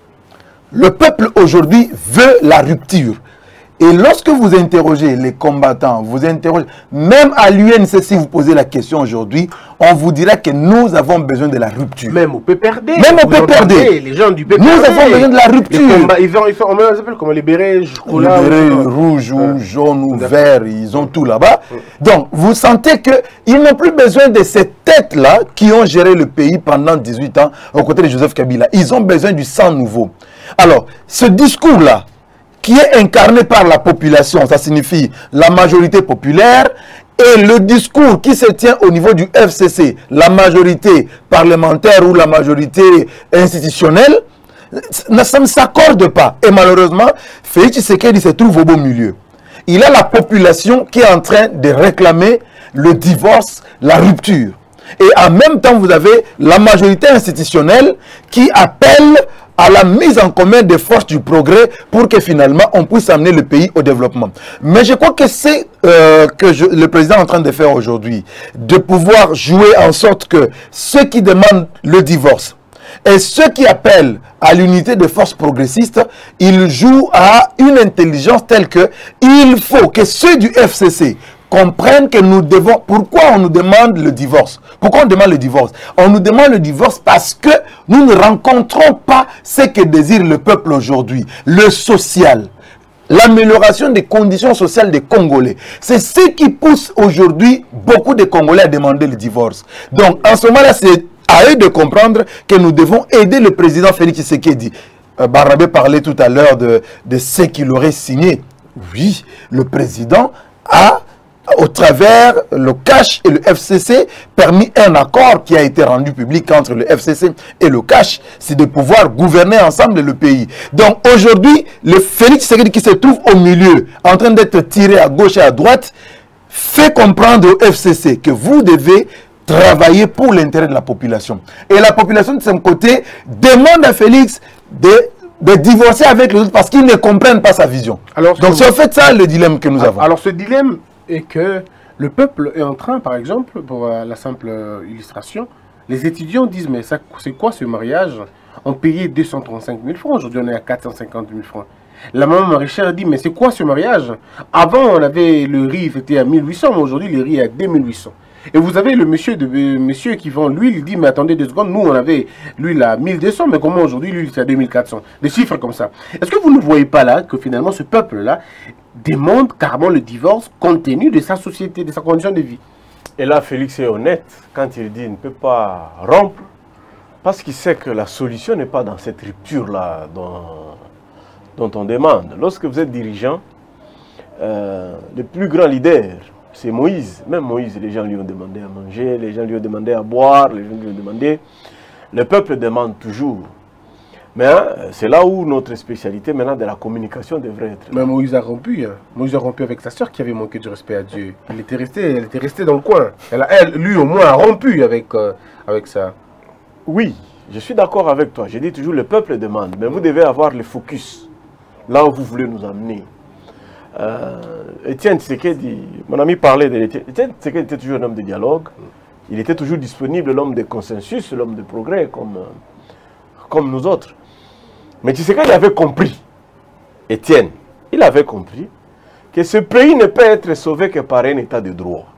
[SPEAKER 3] Le peuple aujourd'hui veut la rupture. Et lorsque vous interrogez les combattants, vous interrogez, même à l'UNC, si vous posez la question aujourd'hui, on vous dira que nous avons besoin de la rupture.
[SPEAKER 1] Même au PPRD.
[SPEAKER 3] Même au PPRD.
[SPEAKER 1] Les gens du PPRD.
[SPEAKER 3] Nous avons besoin de la rupture.
[SPEAKER 1] On les appelle comment, les bérets,
[SPEAKER 3] les bérets rouges ou jaunes ou verts, ils ont tout là-bas. Donc, vous sentez qu'ils n'ont plus besoin de ces têtes-là qui ont géré le pays pendant 18 ans aux côtés de Joseph Kabila. Ils ont besoin du sang nouveau. Alors, ce discours-là, qui est incarné par la population, ça signifie la majorité populaire, et le discours qui se tient au niveau du FCC, la majorité parlementaire ou la majorité institutionnelle, ça ne s'accorde pas. Et malheureusement, Félix Tshisekedi se trouve au beau milieu. Il a la population qui est en train de réclamer le divorce, la rupture. Et en même temps, vous avez la majorité institutionnelle qui appelle à la mise en commun des forces du progrès pour que finalement on puisse amener le pays au développement. Mais je crois que c'est le président est en train de faire aujourd'hui, de pouvoir jouer en sorte que ceux qui demandent le divorce et ceux qui appellent à l'unité des forces progressistes, ils jouent à une intelligence telle que il faut que ceux du FCC comprennent que nous devons... Pourquoi on nous demande le divorce? Pourquoi on demande le divorce? On nous demande le divorce parce que nous ne rencontrons pas ce que désire le peuple aujourd'hui. Le social, l'amélioration des conditions sociales des Congolais. C'est ce qui pousse aujourd'hui beaucoup de Congolais à demander le divorce. Donc, en ce moment-là, c'est à eux de comprendre que nous devons aider le président Félix Tshisekedi. Barabé parlait tout à l'heure de ce qu'il aurait signé. Oui, le président a, au travers le CACH et le FCC, permis un accord qui a été rendu public entre le FCC et le CACH, c'est de pouvoir gouverner ensemble le pays. Donc aujourd'hui, le Félix Tshisekedi qui se trouve au milieu, en train d'être tiré à gauche et à droite, fait comprendre au FCC que vous devez travailler pour l'intérêt de la population. Et la population de son côté demande à Félix de divorcer avec les autres parce qu'ils ne comprennent pas sa vision. Alors, donc c'est en fait ça le dilemme que nous avons.
[SPEAKER 1] Alors ce dilemme est que le peuple est en train, par exemple, pour la simple illustration, les étudiants disent mais c'est quoi ce mariage? On payait 235 000 francs, aujourd'hui on est à 450 000 francs. La maman maraîchère dit mais c'est quoi ce mariage? Avant on avait le riz, était à 1800, mais aujourd'hui le riz est à 2800. Et vous avez le monsieur qui vend l'huile, il dit mais attendez 2 secondes, nous on avait l'huile à 1200, mais comment aujourd'hui l'huile c'est à 2400? Des chiffres comme ça. Est-ce que vous ne voyez pas là que finalement ce peuple-là demande carrément le divorce compte tenu de sa société, de sa condition de vie?
[SPEAKER 2] Et là Félix est honnête quand il dit qu'il ne peut pas rompre, parce qu'il sait que la solution n'est pas dans cette rupture-là dont on demande. Lorsque vous êtes dirigeant, le plus grand leader, c'est Moïse. Même Moïse, les gens lui ont demandé à manger, les gens lui ont demandé à boire, les gens lui ont demandé. Le peuple demande toujours. Mais hein, c'est là où notre spécialité maintenant de la communication devrait être.
[SPEAKER 1] Mais Moïse a rompu. Hein. Moïse a rompu avec sa sœur qui avait manqué du respect à Dieu. Elle était restée dans le coin. Lui au moins a rompu avec ça.
[SPEAKER 2] Oui, je suis d'accord avec toi. Je dis toujours le peuple demande. Mais vous devez avoir le focus là où vous voulez nous amener. Étienne Tshisekedi, mon ami parlait de l'Étienne. Étienne Tshisekedi était toujours un homme de dialogue. Il était toujours disponible, l'homme de consensus, l'homme de progrès, comme nous autres. Mais tu sais qu'il avait compris, Étienne, il avait compris que ce pays ne peut être sauvé que par un état de droit.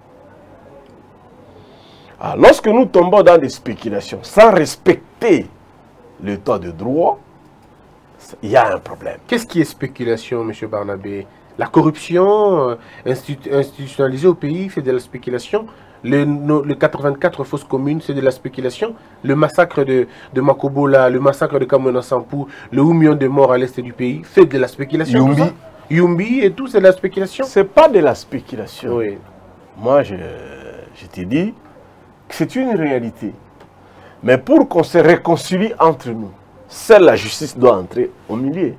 [SPEAKER 2] Alors, lorsque nous tombons dans des spéculations sans respecter l'état de droit, il y a un problème.
[SPEAKER 1] Qu'est-ce qui est spéculation, M. Barnabé? La corruption institutionnalisée au pays, c'est de la spéculation. Le 84 fausses communes, c'est de la spéculation. Le massacre de Makobola, le massacre de Kamona Sampou, le 1 million de morts à l'est du pays, c'est de la spéculation. Yumbi et tout, c'est de la spéculation.
[SPEAKER 2] C'est pas de la spéculation.
[SPEAKER 1] Oui.
[SPEAKER 2] Moi, je t'ai dit que c'est une réalité. Mais pour qu'on se réconcilie entre nous, seule la justice doit entrer au milieu.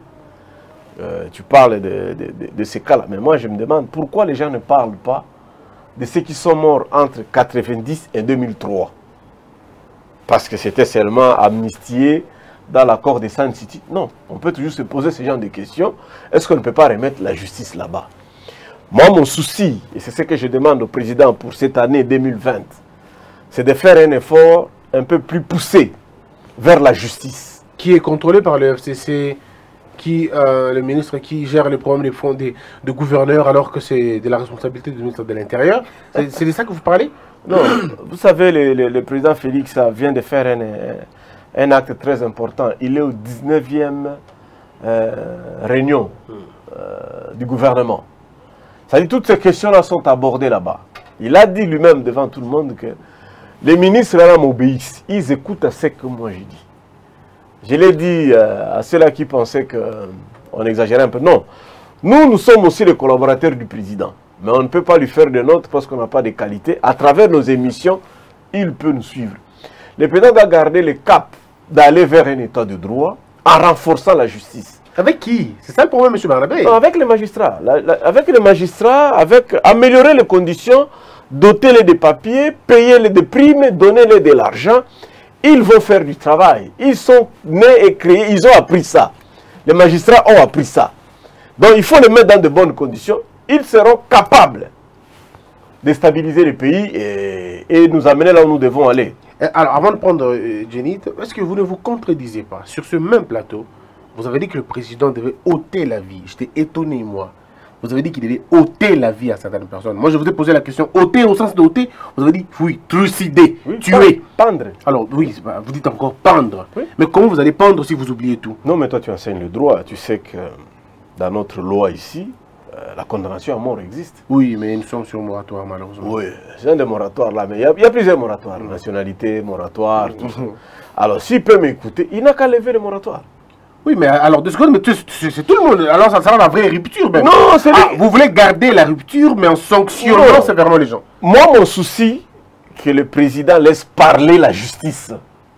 [SPEAKER 2] Tu parles de ces cas-là. Mais moi, je me demande pourquoi les gens ne parlent pas de ceux qui sont morts entre 1990 et 2003. Parce que c'était seulement amnistié dans l'accord de Sun City. Non, on peut toujours se poser ce genre de questions. Est-ce qu'on ne peut pas remettre la justice là-bas? Moi, mon souci, et c'est ce que je demande au président pour cette année 2020, c'est de faire un effort un peu plus poussé vers la justice.
[SPEAKER 1] Qui est contrôlé par le FCC, le ministre qui gère les problèmes des fonds de gouverneurs alors que c'est de la responsabilité du ministre de l'Intérieur. C'est de ça que vous parlez?
[SPEAKER 2] Non, vous savez, le président Félix vient de faire un acte très important. Il est au 19e réunion du gouvernement. C'est-à-dire toutes ces questions-là sont abordées là-bas. Il a dit lui-même devant tout le monde que les ministres là m'obéissent. Ils écoutent à ce que moi j'ai dit. Je l'ai dit à ceux-là qui pensaient qu'on exagérait un peu. Non, nous sommes aussi les collaborateurs du président. Mais on ne peut pas lui faire de notes parce qu'on n'a pas de qualité. À travers nos émissions, il peut nous suivre. Le président doit garder le cap d'aller vers un état de droit en renforçant la justice.
[SPEAKER 1] Avec qui? C'est ça le problème, M. Barnabé?
[SPEAKER 2] Non, avec les magistrats. Avec les magistrats, améliorer les conditions, doter-les de papiers, payer-les des primes, donner-les de l'argent. Ils vont faire du travail. Ils sont nés et créés, ils ont appris ça. Les magistrats ont appris ça. Donc il faut les mettre dans de bonnes conditions. Ils seront capables de stabiliser le pays et nous amener là où nous devons aller.
[SPEAKER 1] Alors, avant de prendre Jenny, est-ce que vous ne vous contredisez pas? Sur ce même plateau, vous avez dit que le président devait ôter la vie. J'étais étonné, moi. Vous avez dit qu'il devait ôter la vie à certaines personnes. Moi, je vous ai posé la question, ôter au sens d'ôter. Vous avez dit, oui, trucider,
[SPEAKER 2] oui,
[SPEAKER 1] tuer.
[SPEAKER 2] Pendre.
[SPEAKER 1] Alors, oui, vous dites encore pendre. Oui. Mais comment vous allez pendre si vous oubliez tout?
[SPEAKER 2] Non, mais toi, tu enseignes le droit. Tu sais que dans notre loi ici, la condamnation à mort existe.
[SPEAKER 1] Oui, mais nous sommes sur moratoire, malheureusement.
[SPEAKER 2] Oui, c'est un des moratoires là, mais il y a plusieurs moratoires. Nationalité, moratoire, tout ça. Alors, s'il peut m'écouter, il n'a qu'à lever le moratoire.
[SPEAKER 1] Oui, mais alors, 2 secondes, mais c'est tout le monde. Alors, ça sera la vraie rupture. Ben.
[SPEAKER 2] Non, c'est
[SPEAKER 1] vous voulez garder la rupture, mais en sanctionnant sévèrement les gens.
[SPEAKER 2] Moi, mon souci, que le président laisse parler la justice.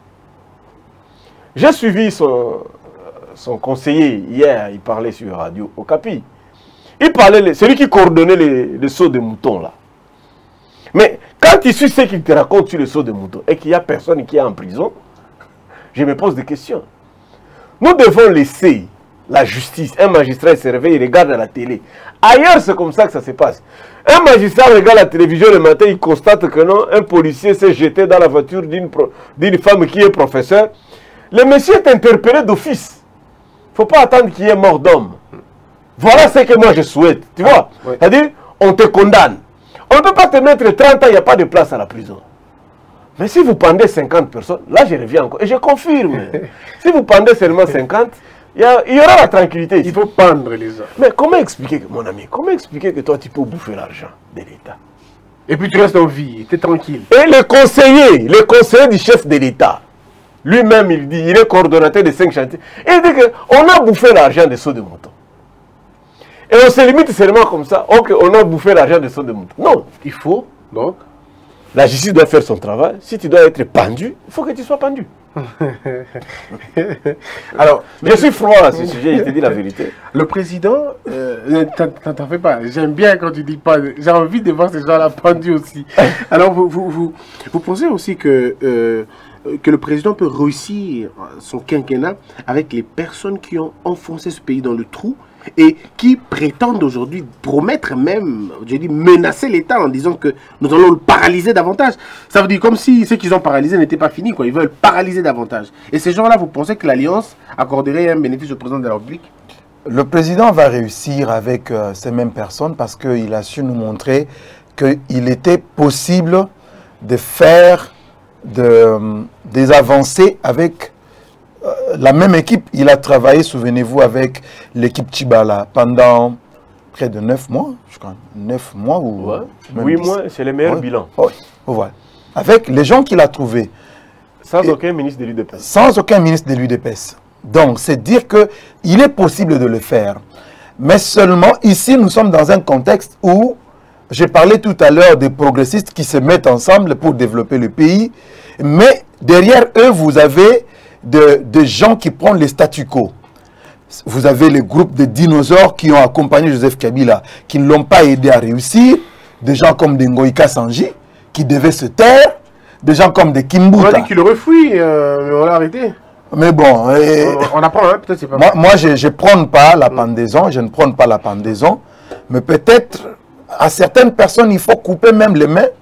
[SPEAKER 2] J'ai suivi son conseiller hier, il parlait sur Radio Okapi. Il parlait, c'est lui qui coordonnait les sauts de moutons là. Mais quand il suit ce qu'il te raconte sur les sauts de moutons et qu'il n'y a personne qui est en prison, je me pose des questions. Nous devons laisser la justice. Un magistrat se réveille, il regarde à la télé. Ailleurs, c'est comme ça que ça se passe. Un magistrat regarde la télévision le matin, il constate que non, un policier s'est jeté dans la voiture d'une femme qui est professeur. Le monsieur est interpellé d'office. Il ne faut pas attendre qu'il y ait mort d'homme. Voilà ce que moi je souhaite. Tu vois? Oui. C'est-à-dire, on te condamne. On ne peut pas te mettre 30 ans, il n'y a pas de place à la prison. Mais si vous pendez 50 personnes, là je reviens encore. Et je confirme. Si vous pendez seulement 50, il y aura la tranquillité ici.
[SPEAKER 1] Il faut pendre les gens.
[SPEAKER 2] Mais comment expliquer, mon ami, comment expliquer que toi tu peux bouffer l'argent de l'État?
[SPEAKER 1] Et puis tu restes en vie, tu es tranquille.
[SPEAKER 2] Et le conseiller du chef de l'État, lui-même il dit, il est coordonnateur de 5 chantiers. Et il dit qu'on a bouffé l'argent des sauts de moutons. Et on se limite seulement comme ça, ok, on a bouffé l'argent des sauts de moutons. Non.
[SPEAKER 1] Il faut, donc.
[SPEAKER 2] La justice doit faire son travail. Si tu dois être pendu, il faut que tu sois pendu. Alors, je suis froid à ce sujet, je te dis la vérité.
[SPEAKER 1] Le président, t'en fais pas. J'aime bien quand tu dis pas. J'ai envie de voir ces gens-là pendus aussi. Alors, vous pensez aussi que le président peut réussir son quinquennat avec les personnes qui ont enfoncé ce pays dans le trou et qui prétendent aujourd'hui promettre même, je dis menacer l'État en disant que nous allons le paralyser davantage. Ça veut dire comme si ce qu'ils ont paralysé n'était pas fini, quoi. Ils veulent paralyser davantage. Et ces gens-là, vous pensez que l'Alliance accorderait un bénéfice au président de la République?
[SPEAKER 3] Le président va réussir avec ces mêmes personnes parce qu'il a su nous montrer qu'il était possible de faire des avancées avec la même équipe. Il a travaillé, souvenez-vous, avec l'équipe Tchibala pendant près de 9 mois, je crois. 9 mois ou...
[SPEAKER 2] Ouais. 8 mois, c'est le meilleur bilan.
[SPEAKER 3] Oui, voilà. Avec les gens qu'il a trouvés.
[SPEAKER 2] Sans aucun ministre de l'UDPS.
[SPEAKER 3] Sans aucun ministre de l'UDPS. Donc, c'est dire qu'il est possible de le faire. Mais seulement, ici, nous sommes dans un contexte où, j'ai parlé tout à l'heure des progressistes qui se mettent ensemble pour développer le pays, mais derrière eux, vous avez des gens qui prennent les statu quo. Vous avez les groupes de dinosaures qui ont accompagné Joseph Kabila, qui ne l'ont pas aidé à réussir, des gens comme des Ngoïka Sanji, qui devaient se taire, des gens comme des Kimbuta.
[SPEAKER 1] On a dit qu'il aurait fui, mais on l'a arrêté.
[SPEAKER 3] Mais bon,
[SPEAKER 1] on apprend, hein, peut-être c'est pas
[SPEAKER 3] moi je ne prône pas la pendaison, je ne prône pas la pendaison, mais peut-être à certaines personnes il faut couper même les mains.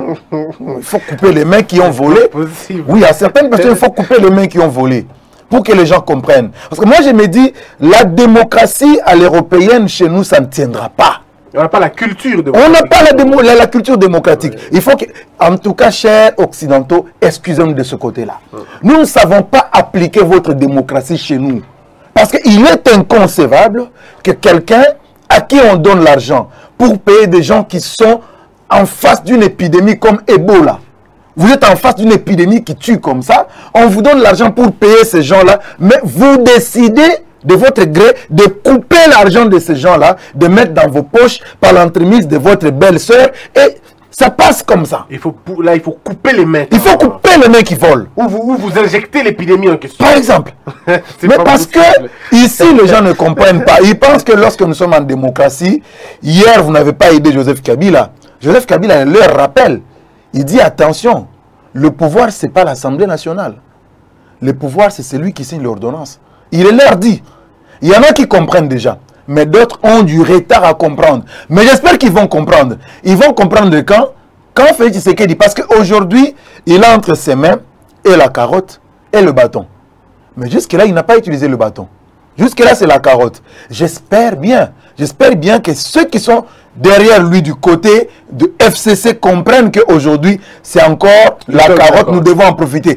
[SPEAKER 3] Il faut couper les mains qui ont volé. Oui, à certaines personnes il faut couper les mains qui ont volé pour que les gens comprennent. Parce que moi je me dis, la démocratie à l'européenne chez nous ça ne tiendra pas.
[SPEAKER 1] On n'a pas la culture
[SPEAKER 3] démocratique. On n'a pas la culture démocratique. Il faut que, en tout cas, chers occidentaux, excusez-nous de ce côté-là. Nous ne savons pas appliquer votre démocratie chez nous. Parce qu'il est inconcevable que quelqu'un à qui on donne l'argent pour payer des gens qui sont en face d'une épidémie comme Ebola. Vous êtes en face d'une épidémie qui tue comme ça. On vous donne l'argent pour payer ces gens-là, mais vous décidez de votre gré, de couper l'argent de ces gens-là, de mettre dans vos poches par l'entremise de votre belle-sœur, et ça passe comme ça.
[SPEAKER 1] Il faut couper les mains.
[SPEAKER 3] Il faut couper les mains qui volent.
[SPEAKER 1] Ou vous injectez l'épidémie en question.
[SPEAKER 3] Par exemple. Mais parce que ici, les gens ne comprennent pas. Ils pensent que lorsque nous sommes en démocratie, hier, vous n'avez pas aidé Joseph Kabila. Joseph Kabila leur rappelle. Il dit attention, le pouvoir, ce n'est pas l'Assemblée nationale. Le pouvoir, c'est celui qui signe l'ordonnance. Il leur dit. Il y en a qui comprennent déjà. Mais d'autres ont du retard à comprendre. Mais j'espère qu'ils vont comprendre. Ils vont comprendre quand Félix Tshisekedi dit. Parce qu'aujourd'hui, il a entre ses mains et la carotte et le bâton. Mais jusque-là, il n'a pas utilisé le bâton. Jusque-là, c'est la carotte. J'espère bien que ceux qui sont derrière lui du côté de FCC comprennent qu'aujourd'hui, c'est encore la carotte, nous devons en profiter.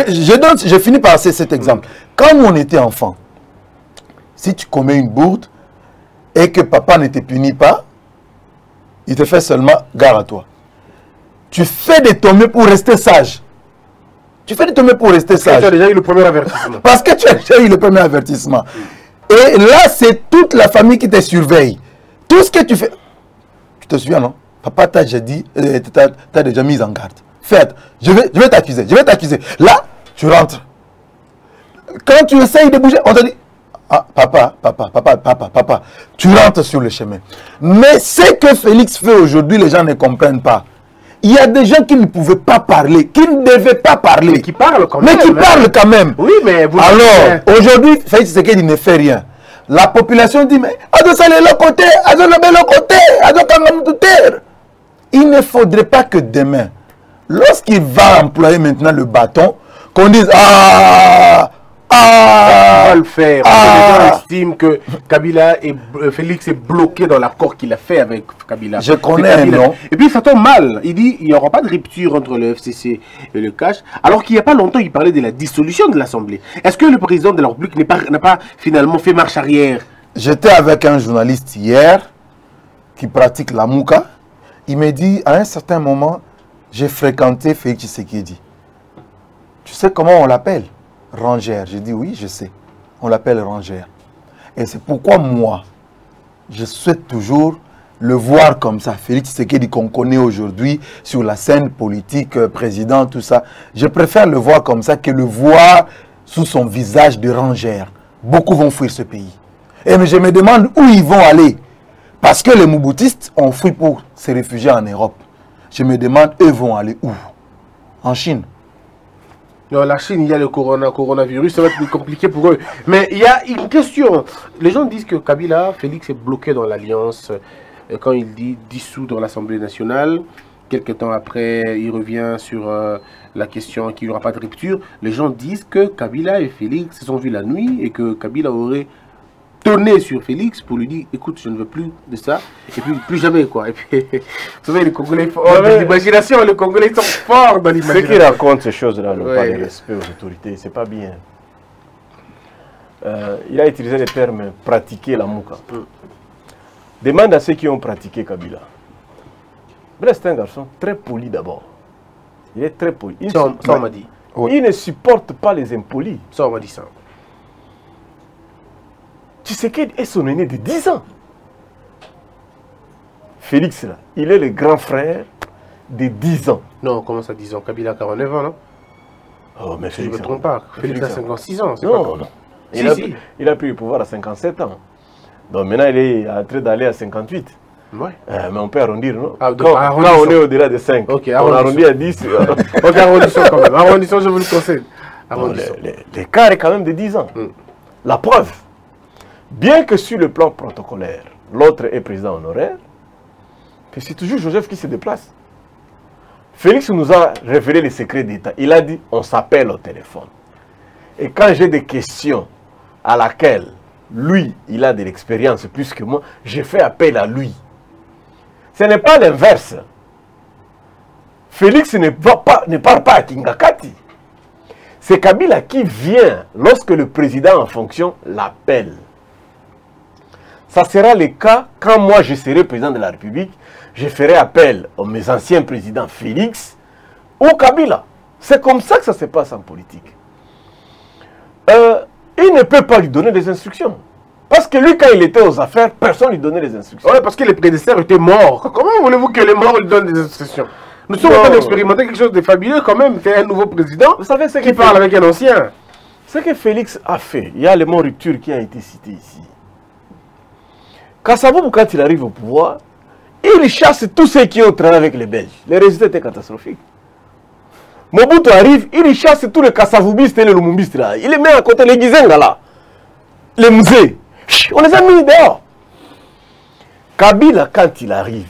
[SPEAKER 3] Je finis par cet exemple. Quand on était enfant, si tu commets une bourde et que papa ne te punit pas, il te fait seulement gare à toi. Tu fais des tombées pour rester sage. Tu fais des tombées pour rester sage.
[SPEAKER 1] Tu as déjà eu le premier avertissement.
[SPEAKER 3] Parce que tu as déjà eu le premier avertissement. Et là, c'est toute la famille qui te surveille. Tout ce que tu fais... Tu te souviens, non? Papa t'a déjà dit, t'as déjà mis en garde. Fais, je vais t'accuser, Là, tu rentres. Quand tu essayes de bouger, on te dit, ah, papa, tu rentres sur le chemin. Mais ce que Félix fait aujourd'hui, les gens ne comprennent pas. Il y a des gens qui ne pouvaient pas parler, qui ne devaient pas parler.
[SPEAKER 1] Mais qui parlent quand
[SPEAKER 3] même.
[SPEAKER 1] Oui, mais vous...
[SPEAKER 3] Alors, aujourd'hui, Félix Tshisekedi ne fait rien. La population dit, mais il ne faudrait pas que demain, lorsqu'il va employer maintenant le bâton, qu'on dise,
[SPEAKER 1] on va le faire. Les gens estiment que Félix est bloqué dans l'accord qu'il a fait avec Kabila.
[SPEAKER 3] Je connais un nom.
[SPEAKER 1] Et puis ça tombe mal. Il dit qu'il n'y aura pas de rupture entre le FCC et le CACH. Alors qu'il n'y a pas longtemps, il parlait de la dissolution de l'Assemblée. Est-ce que le président de la République n'a pas finalement fait marche arrière?
[SPEAKER 3] J'étais avec un journaliste hier qui pratique la mouka. Il me dit, à un certain moment, j'ai fréquenté Félix Tshisekedi. Tu sais comment on l'appelle? Rangère. J'ai dit oui, je sais. On l'appelle Rangère. Et c'est pourquoi moi, je souhaite toujours le voir comme ça. Félix Tshisekedi qu'on connaît aujourd'hui sur la scène politique, président, tout ça. Je préfère le voir comme ça que le voir sous son visage de Rangère. Beaucoup vont fuir ce pays. Et mais je me demande où ils vont aller. Parce que les Mouboutistes ont fui pour se réfugier en Europe. Je me demande, eux vont aller où? En Chine.
[SPEAKER 1] Non, la Chine, il y a le coronavirus, ça va être compliqué pour eux. Mais il y a une question. Les gens disent que Kabila, Félix est bloqué dans l'alliance quand il dit dissoudre l'Assemblée nationale. Quelques temps après, il revient sur la question qu'il n'y aura pas de rupture. Les gens disent que Kabila et Félix se sont vus la nuit et que Kabila aurait tonné sur Félix pour lui dire écoute, je ne veux plus de ça, et puis plus jamais quoi. Et puis, vous savez, les Congolais ont de l'imagination, les Congolais sont forts dans l'imagination.
[SPEAKER 2] Ceux qui racontent ces choses-là n'ont pas de respect aux autorités, c'est pas bien. Il a utilisé le terme pratiquer la mouka. Demande à ceux qui ont pratiqué Kabila. Blaise est un garçon très poli d'abord. Il est très poli.
[SPEAKER 1] Ça on m'a dit.
[SPEAKER 2] Il ne supporte pas les impolis.
[SPEAKER 1] Ça on m'a dit ça.
[SPEAKER 2] Tshisekedi est son aîné de 10 ans. Félix, là, il est le grand frère de 10 ans.
[SPEAKER 1] Non, comment ça 10 ans? Kabila a 49 ans, non?
[SPEAKER 2] Oh, mais
[SPEAKER 1] Si je ne
[SPEAKER 2] Félix,
[SPEAKER 1] me trompe pas. Félix a 56 ans.
[SPEAKER 2] Non, non. Il a pris le pouvoir à 57 ans. Donc maintenant, il est en train d'aller à 58.
[SPEAKER 1] Ouais.
[SPEAKER 2] Mais on peut arrondir, non?
[SPEAKER 1] Ah,
[SPEAKER 2] quand on est au-delà de 5,
[SPEAKER 1] okay,
[SPEAKER 2] on arrondit à 10.
[SPEAKER 1] Ok, arrondissons quand même. Arrondissons, je vous le conseille.
[SPEAKER 2] L'écart est quand même de 10 ans. La preuve, bien que sur le plan protocolaire, l'autre est président honoraire, c'est toujours Joseph qui se déplace. Félix nous a révélé les secrets d'État. Il a dit, on s'appelle au téléphone. Et quand j'ai des questions à laquelle lui, il a de l'expérience plus que moi, j'ai fait appel à lui. Ce n'est pas l'inverse. Félix ne part pas à Kingakati. C'est Kabila qui vient lorsque le président en fonction l'appelle. Ça sera le cas quand moi je serai président de la République. Je ferai appel à mes anciens présidents Félix ou Kabila. C'est comme ça que ça se passe en politique. Il ne peut pas lui donner des instructions. Parce que lui, quand il était aux affaires, personne ne lui donnait des instructions.
[SPEAKER 1] Oui, parce que les prédécesseurs étaient morts. Comment voulez-vous que les morts lui donnent des instructions? Nous sommes en train d'expérimenter quelque chose de fabuleux quand même. C'est un nouveau président.
[SPEAKER 2] Vous savez ce
[SPEAKER 1] qui parle avec un ancien.
[SPEAKER 2] Ce que Félix a fait, il y a le mot rupture qui a été cité ici. Kassabou, quand il arrive au pouvoir, il chasse tous ceux qui ont travaillé avec les Belges. Les résultats étaient catastrophiques. Mobutu arrive, il chasse tous les Kassavoubistes et les Lumumbistes là. Il les met à côté, les Gizenga là. Les musées. On les a mis dehors. Kabila, quand il arrive,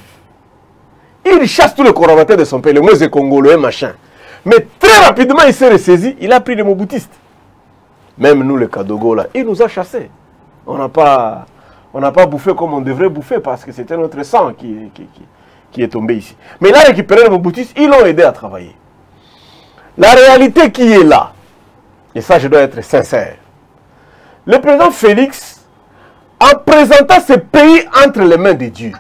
[SPEAKER 2] il chasse tous les collaborateurs de son pays, le Moïse congolais, machin. Mais très rapidement, il s'est ressaisi, il a pris les Mobutistes. Même nous, les Kadogo là, il nous a chassés. On n'a pas bouffé comme on devrait bouffer parce que c'était notre sang qui est tombé ici. Mais il a récupéré les Mobutistes, ils l'ont aidé à travailler. La réalité qui est là, et ça je dois être sincère, le président Félix, en présentant ce pays entre les mains de Dieu,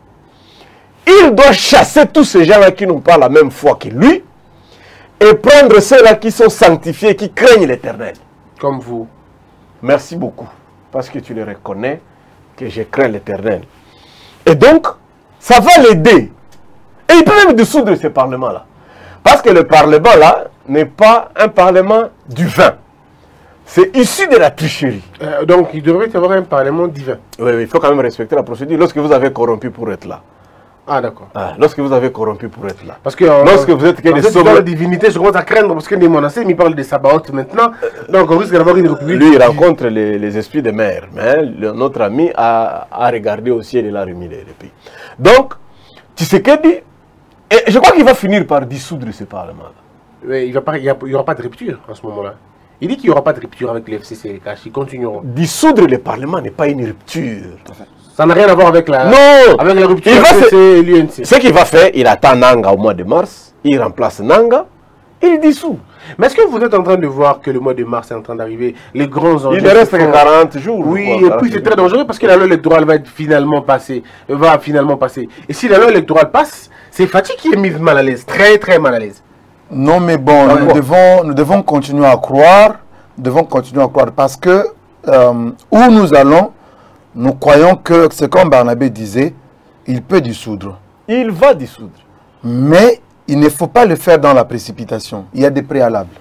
[SPEAKER 2] il doit chasser tous ces gens-là qui n'ont pas la même foi que lui et prendre ceux-là qui sont sanctifiés, qui craignent l'Éternel.
[SPEAKER 1] Comme vous.
[SPEAKER 2] Merci beaucoup, parce que tu le reconnais que je crains l'Éternel. Et donc, ça va l'aider. Et il peut même dissoudre ce parlement-là. Parce que le parlement-là n'est pas un parlement du vin. C'est issu de la tricherie.
[SPEAKER 1] Donc, il devrait y avoir un parlement divin.
[SPEAKER 2] Oui, il faut quand même respecter la procédure lorsque vous avez corrompu pour être là.
[SPEAKER 1] Ah, d'accord.
[SPEAKER 2] Lorsque vous avez corrompu pour être là.
[SPEAKER 1] Parce que
[SPEAKER 2] lorsque vous êtes
[SPEAKER 1] dans la divinité, je commence à craindre parce que les monastères, il parle de Sabaoth maintenant. Donc, on risque d'avoir une république.
[SPEAKER 2] Lui, il rencontre les esprits de mer. Mais notre ami a regardé au ciel et il a remis les pays. Donc, Tshisekedi, et je crois qu'il va finir par dissoudre ce parlement-là.
[SPEAKER 1] Il n'y aura pas de rupture en ce moment-là. Il dit qu'il n'y aura pas de rupture avec les FCC. Ils continueront.
[SPEAKER 2] Dissoudre le Parlement n'est pas une rupture.
[SPEAKER 1] Ça n'a rien à voir avec la, avec la rupture FCC et l'UNC.
[SPEAKER 2] Ce qu'il va faire, il attend Nanga au mois de mars, il remplace Nanga, il dissout.
[SPEAKER 1] Mais est-ce que vous êtes en train de voir que le mois de mars est en train d'arriver, les grands enjeux?
[SPEAKER 2] Il ne reste que 40 jours.
[SPEAKER 1] Oui, et puis c'est très dangereux parce que la loi électorale va finalement passer. Et si la loi électorale passe, c'est Fatih qui est mise mal à l'aise, très très mal à l'aise.
[SPEAKER 3] Non, mais bon, nous devons continuer à croire. Parce que où nous allons, nous croyons que c'est comme Barnabé disait, il peut dissoudre.
[SPEAKER 2] Il va dissoudre.
[SPEAKER 3] Mais il ne faut pas le faire dans la précipitation. Il y a des préalables.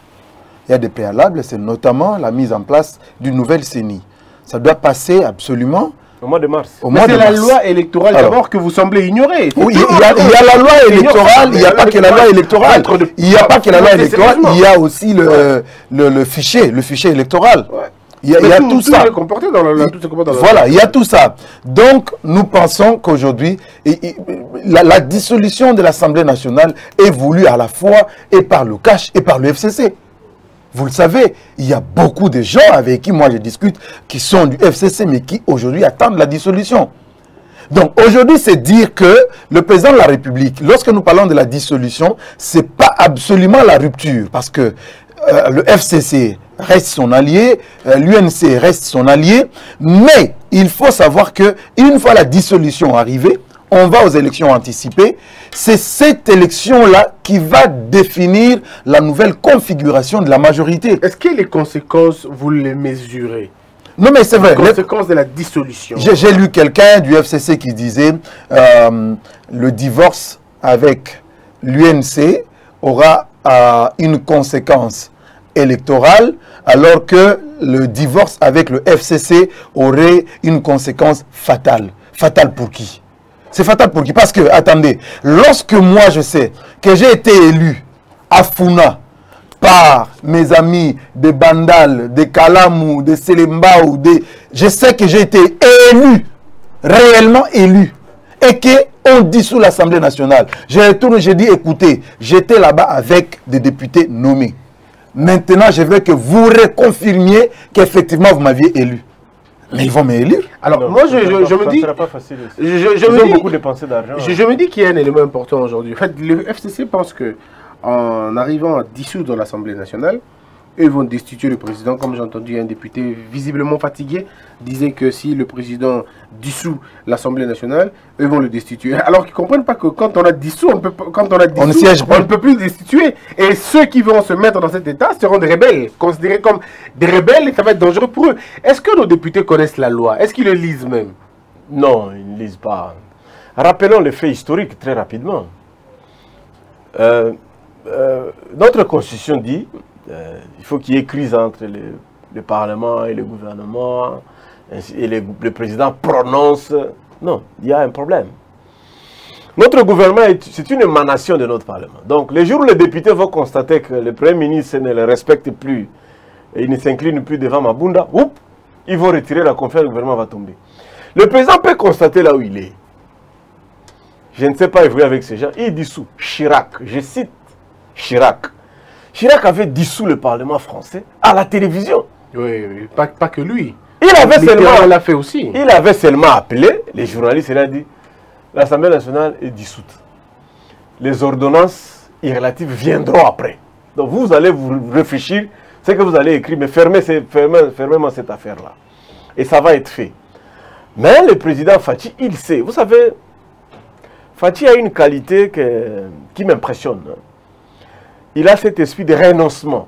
[SPEAKER 3] C'est notamment la mise en place d'une nouvelle CENI. Ça doit passer absolument
[SPEAKER 2] Au mois de mars.
[SPEAKER 1] C'est la loi électorale d'abord que vous semblez ignorer.
[SPEAKER 3] Oui, il y a la loi électorale, il n'y a pas que la loi électorale. Il n'y a pas que la loi électorale, il y a aussi le fichier électoral. Il y a tout ça. Voilà, il y a tout ça. Donc, nous pensons qu'aujourd'hui, la dissolution de l'Assemblée nationale est voulue à la fois et par le CACH et par le FCC. Vous le savez, il y a beaucoup de gens avec qui moi je discute qui sont du FCC mais qui aujourd'hui attendent la dissolution. Donc aujourd'hui, c'est dire que le président de la République, lorsque nous parlons de la dissolution, ce n'est pas absolument la rupture parce que le FCC reste son allié, l'UNC reste son allié, mais il faut savoir qu'une fois la dissolution arrivée, on va aux élections anticipées. C'est cette élection-là qui va définir la nouvelle configuration de la majorité.
[SPEAKER 1] Est-ce que les conséquences, vous les mesurez?
[SPEAKER 3] Non, mais c'est vrai.
[SPEAKER 1] Les conséquences de la dissolution.
[SPEAKER 3] J'ai lu quelqu'un du FCC qui disait le divorce avec l'UNC aura une conséquence électorale, alors que le divorce avec le FCC aurait une conséquence fatale. Fatale pour qui? C'est fatal pour qui? Parce que, attendez, lorsque moi je sais que j'ai été élu à Funa par mes amis de Bandal, de Kalamou, de Selembao, je sais que j'ai été élu, réellement élu, et qu'on dissout l'Assemblée nationale. Je retourne, je dis, écoutez, j'étais là-bas avec des députés nommés. Maintenant, je veux que vous reconfirmiez qu'effectivement vous m'aviez élu. Mais ils vont m'élire.
[SPEAKER 1] Alors, non, moi, je me dis...
[SPEAKER 2] Ça pas facile.
[SPEAKER 1] Ils
[SPEAKER 2] ont beaucoup dépensé d'argent.
[SPEAKER 1] Je me dis qu'il y a un élément important aujourd'hui. En fait, le FCC pense que en arrivant à dissoudre l'Assemblée nationale, eux vont destituer le président. Comme j'ai entendu un député visiblement fatigué disait que si le président dissout l'Assemblée nationale, eux vont le destituer. Alors qu'ils ne comprennent pas que quand on a dissous, on ne peut plus destituer. Et ceux qui vont se mettre dans cet état seront des rebelles, considérés comme des rebelles, et ça va être dangereux pour eux. Est-ce que nos députés connaissent la loi? Est-ce qu'ils le lisent même?
[SPEAKER 2] Non, ils ne lisent pas. Rappelons les faits historiques très rapidement. Notre constitution dit il faut qu'il y ait crise entre le Parlement et le gouvernement, et le président prononce. Non, il y a un problème. Notre gouvernement, c'est une émanation de notre Parlement. Donc, les jours où les députés vont constater que le Premier ministre ne le respecte plus, et il ne s'incline plus devant Mabunda, ils vont retirer la confiance, le gouvernement va tomber. Le président peut constater là où il est. Je ne sais pas évoluer avec ces gens. Il dissout Chirac. Je cite Chirac. Chirac avait dissous le Parlement français à la télévision.
[SPEAKER 1] Oui, pas que lui.
[SPEAKER 2] Il
[SPEAKER 1] l'a fait aussi.
[SPEAKER 2] Il avait seulement appelé les journalistes et il a dit l'Assemblée nationale est dissoute. Les ordonnances irrelatives viendront après. Donc vous allez vous réfléchir, ce que vous allez écrire, mais fermez-moi cette affaire-là. Et ça va être fait. Mais le président Fathi, il sait. Vous savez, Fathi a une qualité qui m'impressionne. Il a cet esprit de renoncement.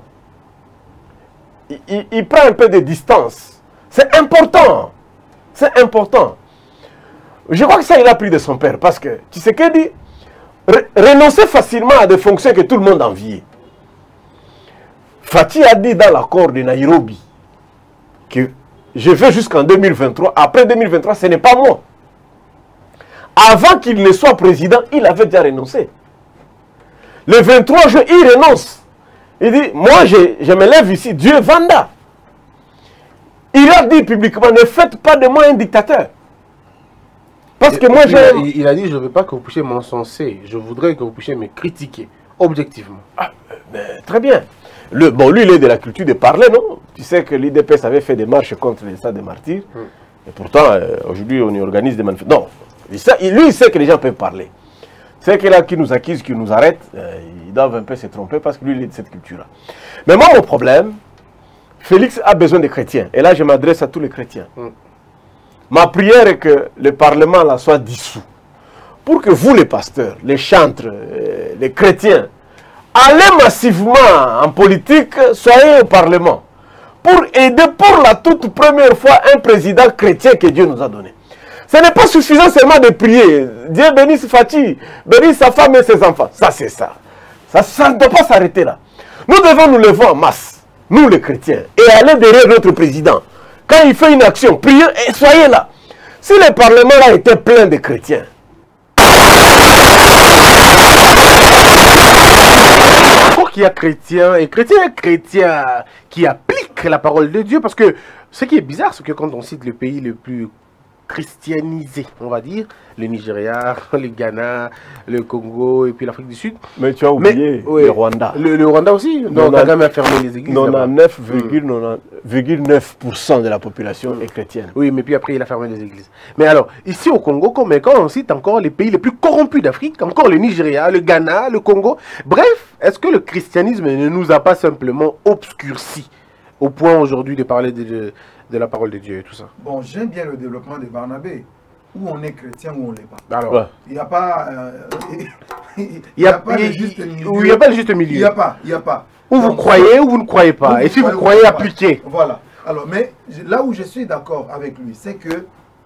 [SPEAKER 2] Il prend un peu de distance. C'est important. C'est important. Je crois que ça, il a pris de son père. Parce que, tu sais qu'il dit, renoncer facilement à des fonctions que tout le monde enviait. Fathi a dit dans l'accord de Nairobi que je vais jusqu'en 2023. Après 2023, ce n'est pas moi. Avant qu'il ne soit président, il avait déjà renoncé. Le 23 juin, il renonce. Il dit, moi je me lève ici, Dieu Vanda. Il a dit publiquement, ne faites pas de moi un dictateur. Parce que moi
[SPEAKER 1] il a dit, je ne veux pas que vous puissiez m'encenser. Je voudrais que vous puissiez me critiquer, objectivement.
[SPEAKER 2] Ah, très bien. Bon, lui, il est de la culture de parler, non? Tu sais que l'IDPS avait fait des marches contre les stades des martyrs. Et pourtant, aujourd'hui, on y organise des manifestations. Non, lui, il sait que les gens peuvent parler. C'est que là qui nous accuse, qui nous arrête, ils doivent un peu se tromper parce que lui, il est de cette culture-là. Mais moi, mon problème, Félix a besoin des chrétiens. Et là, je m'adresse à tous les chrétiens. Ma prière est que le Parlement là soit dissous. Pour que vous, les pasteurs, les chantres, les chrétiens, allez massivement en politique, soyez au Parlement. Pour aider pour la toute première fois un président chrétien que Dieu nous a donné. Ce n'est pas suffisant seulement de prier. Dieu bénisse Fathi, bénisse sa femme et ses enfants. Ça, c'est ça. Ça ne doit pas s'arrêter là. Nous devons nous lever en masse, nous les chrétiens, et aller derrière notre président. Quand il fait une action, priez et soyez là. Si le Parlement là était plein de chrétiens,
[SPEAKER 1] Pourquoi qu'il y a chrétiens et chrétiens qui appliquent la parole de Dieu? Parce que ce qui est bizarre, c'est que quand on cite le pays le plus christianisé, on va dire, le Nigeria, le Ghana, le Congo et puis l'Afrique du Sud.
[SPEAKER 2] mais tu as oublié le Rwanda.
[SPEAKER 1] Le Rwanda aussi, donc Kagame a fermé les églises.
[SPEAKER 2] 99,9% de la population est chrétienne.
[SPEAKER 1] Oui, mais puis après il a fermé les églises. Mais alors, ici au Congo, quand on cite encore les pays les plus corrompus d'Afrique, encore le Nigeria, le Ghana, le Congo, bref, est-ce que le christianisme ne nous a pas simplement obscurci au point aujourd'hui de parler de la parole de Dieu et tout ça?
[SPEAKER 3] Bon, j'aime bien le développement de Barnabé, où on est chrétien, où on ne l'est pas.
[SPEAKER 1] Alors,
[SPEAKER 2] Ouais.
[SPEAKER 3] Il n'y a pas...
[SPEAKER 1] il n'y a pas le juste milieu. Il n'y a pas le juste milieu.
[SPEAKER 3] Il n'y a pas, il n'y a pas.
[SPEAKER 1] Ou vous croyez ou vous ne croyez pas. Et si vous croyez, appliquez.
[SPEAKER 3] Voilà. Alors, mais là où je suis d'accord avec lui, c'est que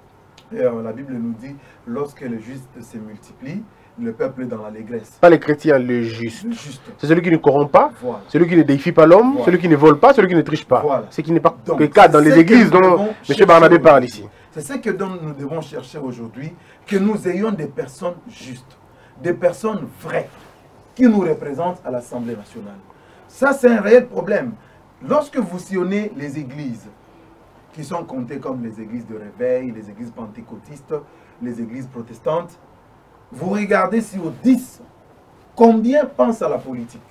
[SPEAKER 3] la Bible nous dit, lorsque le juste se multiplie, le peuple est dans l'allégresse.
[SPEAKER 1] Pas les chrétiens, le juste.
[SPEAKER 3] Le juste.
[SPEAKER 1] C'est celui qui ne corrompt pas,
[SPEAKER 3] Voilà.
[SPEAKER 1] celui qui ne déifie pas l'homme,
[SPEAKER 3] Voilà.
[SPEAKER 1] celui qui ne vole pas, celui qui ne triche pas.
[SPEAKER 3] Voilà.
[SPEAKER 1] Ce qui n'est pas
[SPEAKER 3] Donc,
[SPEAKER 1] le cas dans les
[SPEAKER 3] c'est
[SPEAKER 1] églises
[SPEAKER 3] que nous
[SPEAKER 1] dont
[SPEAKER 3] devons
[SPEAKER 1] M.
[SPEAKER 3] chercher
[SPEAKER 1] Barnabé parle
[SPEAKER 3] aujourd'hui.
[SPEAKER 1] ici.
[SPEAKER 3] C'est ce que nous devons chercher aujourd'hui, que nous ayons des personnes justes, des personnes vraies, qui nous représentent à l'Assemblée nationale. Ça, c'est un réel problème. Lorsque vous sillonnez les églises, qui sont comptées comme les églises de réveil, les églises pentecôtistes, les églises protestantes, vous regardez sur 10, combien pensent à la politique?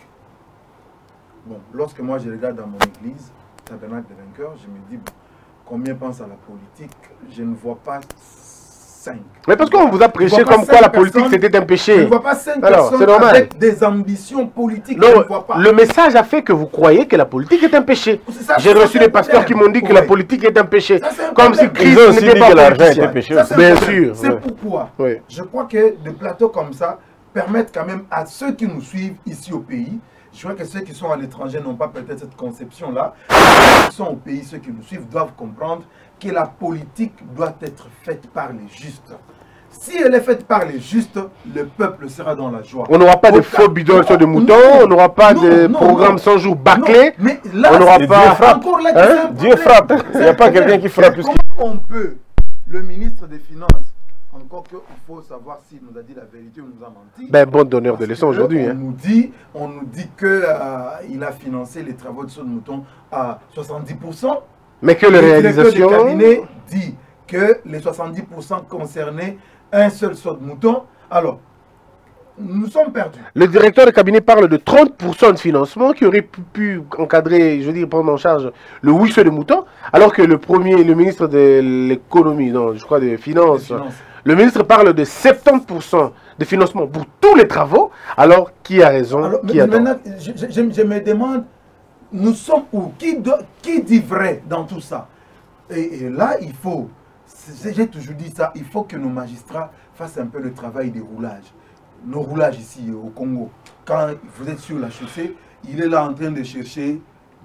[SPEAKER 3] Bon, lorsque moi je regarde dans mon église, Tabernacle des Vainqueurs, je me dis, bon, combien pensent à la politique? Je ne vois pas 5.
[SPEAKER 1] Mais parce qu'on vous a prêché comme quoi la politique c'était un
[SPEAKER 3] Je ne
[SPEAKER 1] péché.
[SPEAKER 3] vois pas 5
[SPEAKER 1] Alors, c'est
[SPEAKER 3] personnes
[SPEAKER 1] normal.
[SPEAKER 3] avec des ambitions politiques. Je
[SPEAKER 1] Non,
[SPEAKER 3] ne vois pas.
[SPEAKER 1] le message a fait que vous croyez que la politique est un péché.
[SPEAKER 3] C'est ça,
[SPEAKER 1] J'ai
[SPEAKER 3] ça,
[SPEAKER 1] reçu
[SPEAKER 3] c'est
[SPEAKER 1] des
[SPEAKER 3] un
[SPEAKER 1] pasteurs qui
[SPEAKER 3] problème.
[SPEAKER 1] m'ont dit que la
[SPEAKER 3] Ouais.
[SPEAKER 1] politique est un péché.
[SPEAKER 3] Ça, c'est un
[SPEAKER 1] Comme si
[SPEAKER 3] problème.
[SPEAKER 1] Christ
[SPEAKER 2] Ils ont aussi
[SPEAKER 1] n'était
[SPEAKER 2] dit
[SPEAKER 1] pas
[SPEAKER 2] que l'argent
[SPEAKER 1] politicien.
[SPEAKER 2] était péché.
[SPEAKER 3] Ça, c'est un
[SPEAKER 1] Bien
[SPEAKER 3] problème.
[SPEAKER 1] sûr,
[SPEAKER 3] C'est
[SPEAKER 1] ouais.
[SPEAKER 3] pourquoi
[SPEAKER 1] Oui.
[SPEAKER 3] je crois que des plateaux comme ça permettent quand même à ceux qui nous suivent ici au pays. Je crois que ceux qui sont à l'étranger n'ont pas peut-être cette conception-là. Ceux qui sont au pays, ceux qui nous suivent, doivent comprendre que la politique doit être faite par les justes. Si elle est faite par les justes, le peuple sera dans la joie.
[SPEAKER 1] On n'aura pas de
[SPEAKER 3] Autant-
[SPEAKER 1] faux bidons sur de
[SPEAKER 3] Non,
[SPEAKER 1] moutons,
[SPEAKER 3] non,
[SPEAKER 1] on n'aura pas
[SPEAKER 3] non,
[SPEAKER 1] de
[SPEAKER 3] non,
[SPEAKER 1] programme
[SPEAKER 3] non.
[SPEAKER 1] 100 jours bâclés.
[SPEAKER 3] Non, mais là,
[SPEAKER 1] On n'aura
[SPEAKER 3] c'est-
[SPEAKER 1] pas-
[SPEAKER 2] Dieu frappe.
[SPEAKER 3] encore là que
[SPEAKER 1] Hein?
[SPEAKER 3] c'est un
[SPEAKER 2] Dieu
[SPEAKER 3] problème.
[SPEAKER 2] frappe.
[SPEAKER 3] C'est
[SPEAKER 2] Il n'y a
[SPEAKER 3] un
[SPEAKER 2] pas
[SPEAKER 3] problème.
[SPEAKER 2] quelqu'un qui frappe plus
[SPEAKER 3] Comment on peut, le ministre des Finances, encore qu'il faut savoir s'il nous a dit la vérité ou nous a menti.
[SPEAKER 1] Ben, bon donneur de
[SPEAKER 3] Parce
[SPEAKER 1] leçons
[SPEAKER 3] que
[SPEAKER 1] aujourd'hui.
[SPEAKER 3] On
[SPEAKER 1] Hein.
[SPEAKER 3] nous dit que il a financé les travaux de saut de mouton à 70%.
[SPEAKER 1] Mais que les
[SPEAKER 3] Le directeur
[SPEAKER 1] réalisations.
[SPEAKER 3] de cabinet dit que les 70% concernaient un seul saut de mouton. Alors, nous sommes perdus.
[SPEAKER 1] Le directeur de cabinet parle de 30% de financement qui aurait pu encadrer, je veux dire, prendre en charge le ruisseau de moutons, alors que le ministre de l'économie, non, je crois des finances, le ministre parle de 70% de financement pour tous les travaux. Alors, qui a raison,
[SPEAKER 3] Alors,
[SPEAKER 1] qui a tort?
[SPEAKER 3] maintenant, je me demande, nous sommes où? Qui dit vrai dans tout ça? Et là, il faut, j'ai toujours dit ça, il faut que nos magistrats fassent un peu le travail des roulages. Nos roulages ici au Congo. Quand vous êtes sur la chaussée, il est là en train de chercher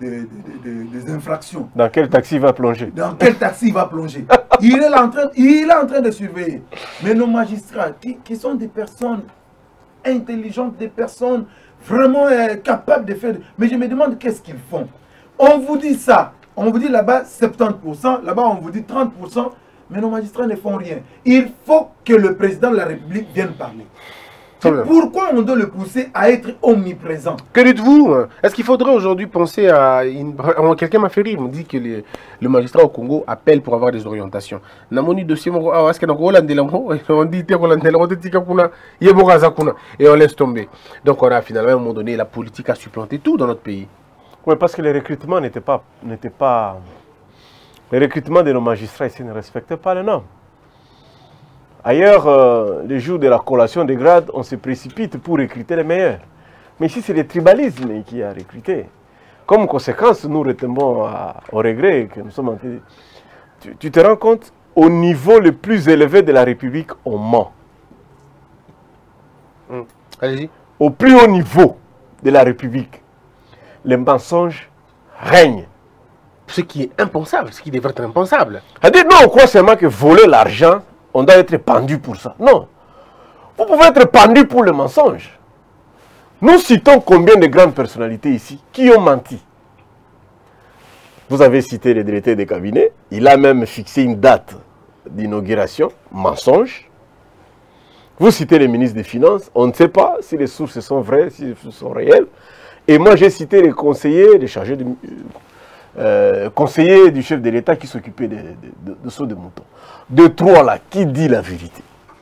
[SPEAKER 3] des infractions.
[SPEAKER 2] Dans quel taxi il va plonger?
[SPEAKER 3] Dans quel taxi il va plonger? Il est en train de surveiller. Mais nos magistrats, qui sont des personnes intelligentes, des personnes vraiment capables de faire... Mais je me demande qu'est-ce qu'ils font. On vous dit ça. On vous dit là-bas 70%, là-bas on vous dit 30%, mais nos magistrats ne font rien. Il faut que le président de la République vienne parler. Pourquoi on doit le pousser à être omniprésent?
[SPEAKER 1] Que dites-vous? Est-ce qu'il faudrait aujourd'hui penser à... Quelqu'un m'a fait rire, il me dit que le magistrat au Congo appelle pour avoir des orientations. Dossier, et on laisse tomber. Donc on a finalement à un moment donné, la politique a supplanté tout dans notre pays.
[SPEAKER 2] Oui, parce que les recrutements n'étaient pas... Les recrutements de nos magistrats ici ne respectaient pas les normes. Ailleurs, les jours de la collation des grades, on se précipite pour recruter les meilleurs. Mais ici, c'est le tribalisme qui a recruté. Comme conséquence, nous retombons au regret que nous sommes en train de... Tu te rends compte, au niveau le plus élevé de la République, on ment.
[SPEAKER 1] Allez-y.
[SPEAKER 2] Au plus haut niveau de la République, les mensonges règnent.
[SPEAKER 1] Ce qui est impensable, ce qui devrait être impensable.
[SPEAKER 2] C'est-à-dire, nous, on croit seulement que voler l'argent, on doit être pendu pour ça. Non. Vous pouvez être pendu pour le mensonge. Nous citons combien de grandes personnalités ici qui ont menti. Vous avez cité le directeur de cabinet. Il a même fixé une date d'inauguration, mensonge. Vous citez les ministres des Finances, on ne sait pas si les sources sont vraies, si les sources sont réelles. Et moi, j'ai cité les conseillers, les chargés de... conseiller du chef de l'État qui s'occupait de sauts de moutons. De trois là, qui dit la vérité?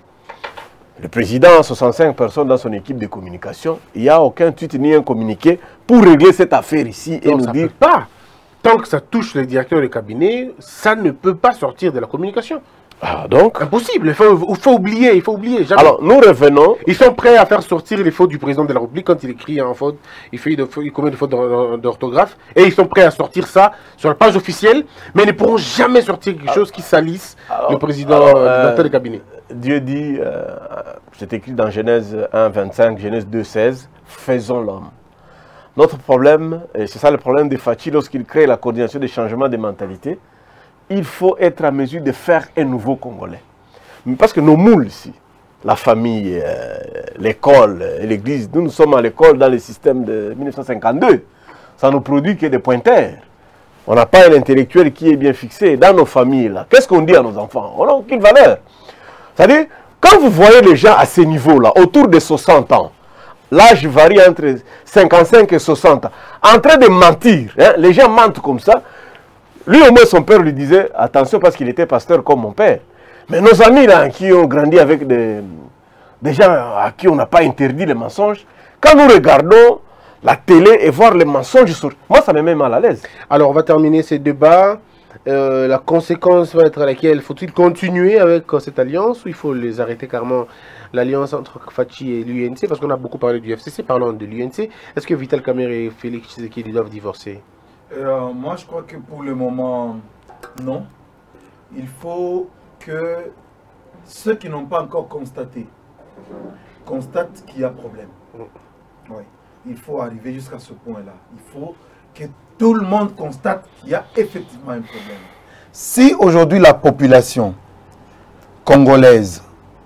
[SPEAKER 2] Le président, 65 personnes dans son équipe de communication, il n'y a aucun tweet ni un communiqué pour régler cette affaire ici et nous dire...
[SPEAKER 1] pas. Tant que ça touche le directeur de cabinet, ça ne peut pas sortir de la communication.
[SPEAKER 2] Ah, donc
[SPEAKER 1] impossible, il faut oublier, jamais.
[SPEAKER 2] Alors, nous revenons...
[SPEAKER 1] Ils sont prêts à faire sortir les fautes du président de la République quand il écrit en faute, il commet des fautes d'orthographe, et ils sont prêts à sortir ça sur la page officielle, mais ils ne pourront jamais sortir quelque chose qui salisse le président du directeur de cabinet.
[SPEAKER 2] Dieu dit, c'est écrit dans Genèse 1, 25, Genèse 2, 16, faisons l'homme. Notre problème, et c'est ça le problème de Fachi lorsqu'il crée la coordination des changements de mentalité, il faut être à mesure de faire un nouveau Congolais. Parce que nos moules ici, la famille, l'école et l'église, nous sommes à l'école dans le système de 1952. Ça nous produit que des pointeurs. On n'a pas un intellectuel qui est bien fixé dans nos familles. Là. Qu'est-ce qu'on dit à nos enfants? On n'a aucune valeur. C'est-à-dire, quand vous voyez les gens à ce niveau-là, autour de 60 ans, l'âge varie entre 55 et 60 ans, en train de mentir, hein, les gens mentent comme ça. Lui, au moins, son père lui disait, attention, parce qu'il était pasteur comme mon père. Mais nos amis, là, qui ont grandi avec des gens à qui on n'a pas interdit les mensonges, quand nous regardons la télé et voir les mensonges, moi, ça me met mal à l'aise.
[SPEAKER 1] Alors, on va terminer ces débats. La conséquence va être laquelle? Faut-il continuer avec cette alliance ou il faut les arrêter carrément, l'alliance entre Fachi et l'UNC? Parce qu'on a beaucoup parlé du FCC, parlons de l'UNC. Est-ce que Vital Kamerhe et Félix Tshisekedi doivent divorcer?
[SPEAKER 3] Moi, je crois que pour le moment, non. Il faut que ceux qui n'ont pas encore constaté constatent qu'il y a problème. Oui. Il faut arriver jusqu'à ce point-là. Il faut que tout le monde constate qu'il y a effectivement un problème. Si aujourd'hui la population congolaise,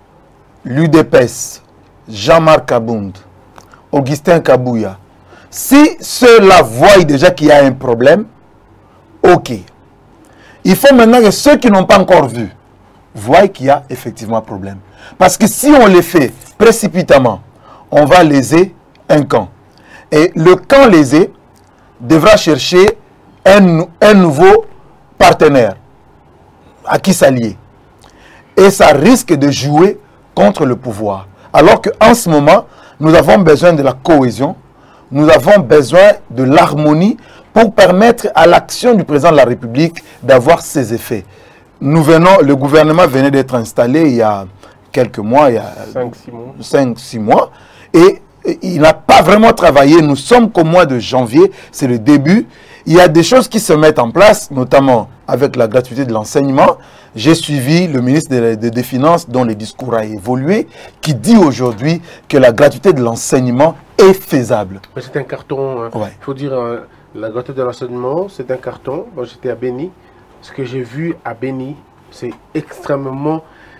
[SPEAKER 3] l'UDPS, Jean-Marc Abound, Augustin Kabouya, si ceux-là voient déjà qu'il y a un problème, ok. Il faut maintenant que ceux qui n'ont pas encore vu voient qu'il y a effectivement un problème. Parce que si on les fait précipitamment, on va léser un camp. Et le camp lésé devra chercher un nouveau partenaire à qui s'allier. Et ça risque de jouer contre le pouvoir. Alors qu'en ce moment, nous avons besoin de la cohésion, nous avons besoin de l'harmonie pour permettre à l'action du président de la République d'avoir ses effets. Le gouvernement venait d'être installé il y a quelques mois, il y a 5-6 mois, et il n'a pas vraiment travaillé. Nous sommes qu'au mois de janvier, c'est le début. Il y a des choses qui se mettent en place, notamment avec la gratuité de l'enseignement. J'ai suivi le ministre des Finances, dont le discours a évolué, qui dit aujourd'hui que la gratuité de l'enseignement est faisable.
[SPEAKER 1] C'est un carton, hein. Ouais. Il faut dire, la gratuité de l'enseignement, c'est un carton. Moi, j'étais à Béni. Ce que j'ai vu à Béni, c'est extrêmement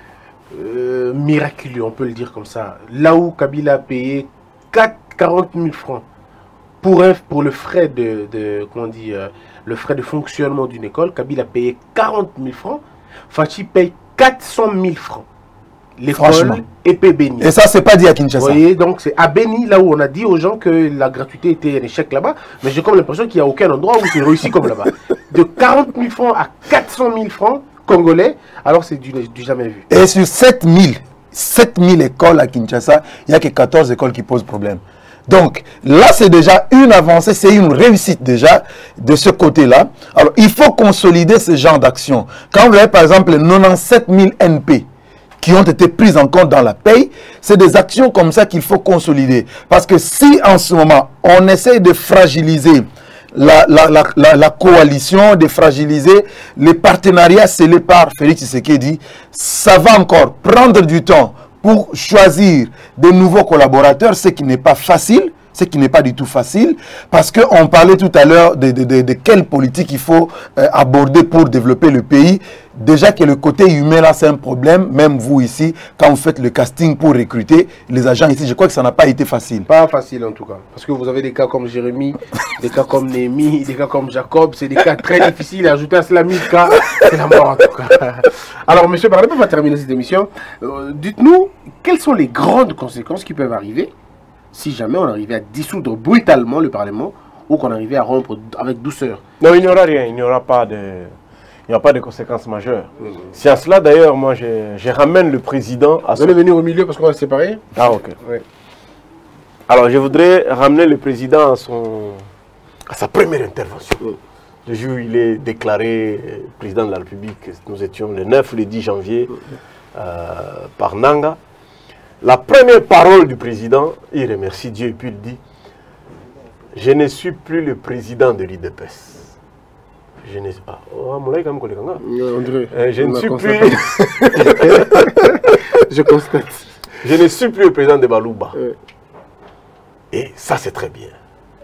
[SPEAKER 1] miraculeux, on peut le dire comme ça. Là où Kabila a payé 40 000 francs pour le frais le frais de fonctionnement d'une école, Kabila a payé 40 000 francs, Fachi paye 400 000 francs. L'école et Béni.
[SPEAKER 3] Et ça, c'est pas dit à Kinshasa.
[SPEAKER 1] Vous voyez, donc c'est à Béni, là où on a dit aux gens que la gratuité était un échec là-bas, mais j'ai comme l'impression qu'il n'y a aucun endroit où c'est réussi comme là-bas. De 40 000 francs à 400 000 francs congolais, alors c'est du jamais vu.
[SPEAKER 3] Et sur 7 000 écoles à Kinshasa, il n'y a que 14 écoles qui posent problème. Donc là, c'est déjà une avancée, c'est une réussite déjà de ce côté-là. Alors, il faut consolider ce genre d'action. Quand vous avez par exemple 97 000 NP qui ont été prises en compte dans la paye, c'est des actions comme ça qu'il faut consolider. Parce que si en ce moment, on essaie de fragiliser la coalition, de fragiliser les partenariats scellés par Félix Tshisekedi, ça va encore prendre du temps pour choisir de nouveaux collaborateurs, ce qui n'est pas facile. ce qui n'est pas du tout facile, parce qu'on parlait tout à l'heure de quelle politique il faut aborder pour développer le pays. Déjà que le côté humain, là, c'est un problème. Même vous ici, quand vous faites le casting pour recruter les agents ici, je crois que ça n'a pas été facile.
[SPEAKER 1] Pas facile en tout cas. Parce que vous avez des cas comme Jérémy, des cas comme Némi, des cas comme Jacob. C'est des cas très difficiles. Ajouter à cela 1000 cas, c'est la mort en tout cas. Alors, monsieur Barnabé, on va terminer cette émission. Dites-nous, quelles sont les grandes conséquences qui peuvent arriver si jamais on arrivait à dissoudre brutalement le Parlement ou qu'on arrivait à rompre avec douceur?
[SPEAKER 2] Non, il n'y aura rien, il n'y aura pas de conséquences majeures. C'est à cela d'ailleurs, moi, je ramène le président à...
[SPEAKER 1] Vous allez venir au milieu parce qu'on va se séparer?
[SPEAKER 2] Ah, ok.
[SPEAKER 1] Oui.
[SPEAKER 2] Alors, je voudrais ramener le président à sa première intervention. Le jour où il est déclaré président de la République, nous étions le 9 ou le 10 janvier par Nanga. La première parole du président, il remercie Dieu et puis il dit « Je ne suis plus le président de l'IDPS. Je ne suis pas... Je ne suis plus...
[SPEAKER 1] Je constate.
[SPEAKER 2] Je ne suis plus le président de Balouba. Et ça, c'est très bien.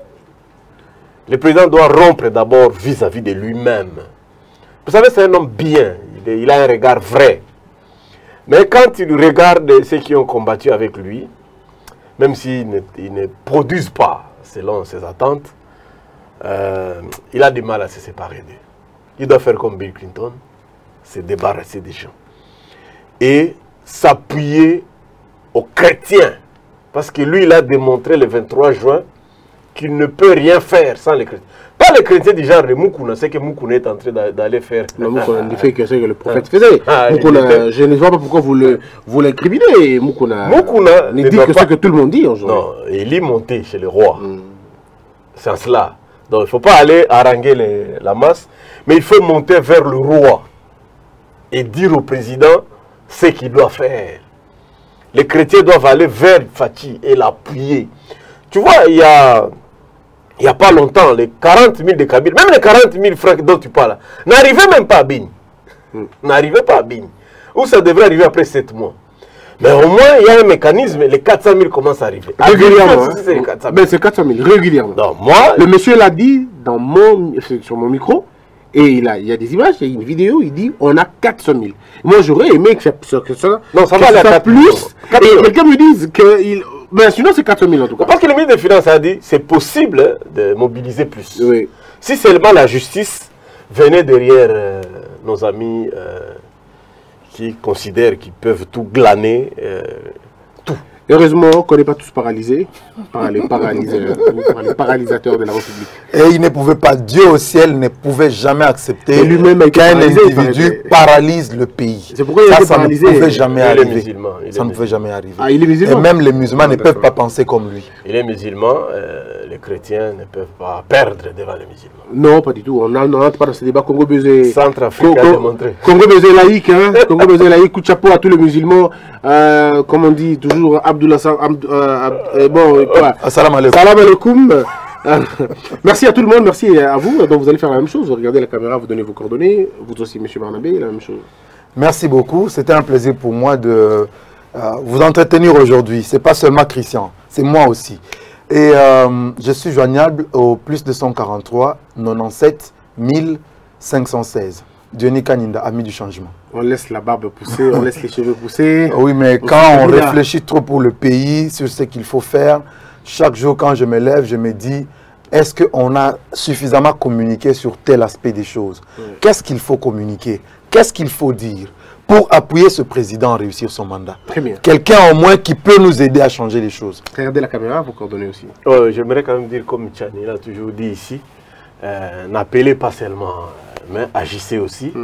[SPEAKER 2] Le président doit rompre d'abord vis-à-vis de lui-même. Vous savez, c'est un homme bien. Il a un regard vrai. Mais quand il regarde ceux qui ont combattu avec lui, même s'ils ne produisent pas selon ses attentes, il a du mal à se séparer d'eux. Il doit faire comme Bill Clinton, se débarrasser des gens. Et s'appuyer aux chrétiens. Parce que lui, il a démontré le 23 juin qu'il ne peut rien faire sans les chrétiens. Pas les chrétiens du genre de Moukouna, c'est que Moukouna est en train d'aller faire.
[SPEAKER 1] Moukouna, il fait que ce que le prophète faisait. Moukouna, je ne vois pas pourquoi vous l'incriminez. Moukouna ne dit que ce que tout le monde dit aujourd'hui.
[SPEAKER 2] Non, il est monté chez le roi. C'est en cela. Donc il ne faut pas aller haranguer la masse, mais il faut monter vers le roi et dire au président ce qu'il doit faire. Les chrétiens doivent aller vers Fatih et l'appuyer. Tu vois, il y a pas longtemps, les 40 000 de Kabyle, même les 40 000 francs dont tu parles, n'arrivaient même pas à Bini. N'arrivaient pas à Bini. Ou ça devrait arriver après 7 mois. Mais au moins, il y a un mécanisme, les 400 000 commencent à arriver.
[SPEAKER 1] Régulièrement. C'est 400 000, régulièrement.
[SPEAKER 2] Donc, moi,
[SPEAKER 1] le monsieur l'a dit sur mon micro, et il y a des images, il y a une vidéo, il dit on a 400 000. Moi, j'aurais aimé que ça
[SPEAKER 2] non, ça va aller à
[SPEAKER 1] plus. Et quelqu'un me dise que... Ben, sinon, c'est 400 000 en tout cas.
[SPEAKER 2] Parce que le ministre des Finances a dit c'est possible de mobiliser plus.
[SPEAKER 1] Oui.
[SPEAKER 2] Si seulement la justice venait derrière nos amis qui considèrent qu'ils peuvent tout glaner, tout.
[SPEAKER 1] Heureusement qu'on n'est pas tous paralysés par les paralysateurs de la République.
[SPEAKER 3] Et il ne pouvait pas, Dieu au ciel ne pouvait jamais accepter
[SPEAKER 1] qu'un
[SPEAKER 3] individu paralyse le pays.
[SPEAKER 1] C'est pourquoi il a été paralysé.
[SPEAKER 3] Ça ne pouvait jamais arriver.
[SPEAKER 2] Ça
[SPEAKER 3] ne pouvait jamais arriver.
[SPEAKER 1] Ah, il est musulman.
[SPEAKER 3] Et même les musulmans ne peuvent pas penser comme lui.
[SPEAKER 2] Il est musulman, les chrétiens ne peuvent pas perdre devant les musulmans.
[SPEAKER 1] Non, pas du tout. On n'entre pas dans ce débat. Congo Buzé.
[SPEAKER 2] Centrafrique a démontré.
[SPEAKER 1] Congo Buzé laïque, hein. Congo Buzé laïque, coup de chapeau à tous les musulmans. Comme on dit toujours, Abdullah. Bon, quoi.
[SPEAKER 3] Salam alaikum.
[SPEAKER 1] Salam alaikum. Merci à tout le monde, merci à vous. Donc vous allez faire la même chose, vous regardez la caméra, vous donnez vos coordonnées. Vous aussi, M. Barnabé, la même chose.
[SPEAKER 3] Merci beaucoup. C'était un plaisir pour moi de vous entretenir aujourd'hui. Ce n'est pas seulement Christian, c'est moi aussi. Et je suis joignable au plus 243 97 516. Diony Kaninda, ami du changement.
[SPEAKER 1] On laisse la barbe pousser, on laisse les cheveux pousser.
[SPEAKER 3] Oui, mais quand on réfléchit trop pour le pays, sur ce qu'il faut faire, chaque jour quand je me lève, je me dis, est-ce qu'on a suffisamment communiqué sur tel aspect des choses? Qu'est-ce qu'il faut communiquer? Qu'est-ce qu'il faut dire pour appuyer ce président à réussir son mandat?
[SPEAKER 1] Très bien.
[SPEAKER 3] Quelqu'un au moins qui peut nous aider à changer les choses.
[SPEAKER 1] Regardez la caméra, vos coordonnées aussi.
[SPEAKER 2] J'aimerais quand même dire, comme Tchani l'a toujours dit ici, n'appelez pas seulement, mais agissez aussi.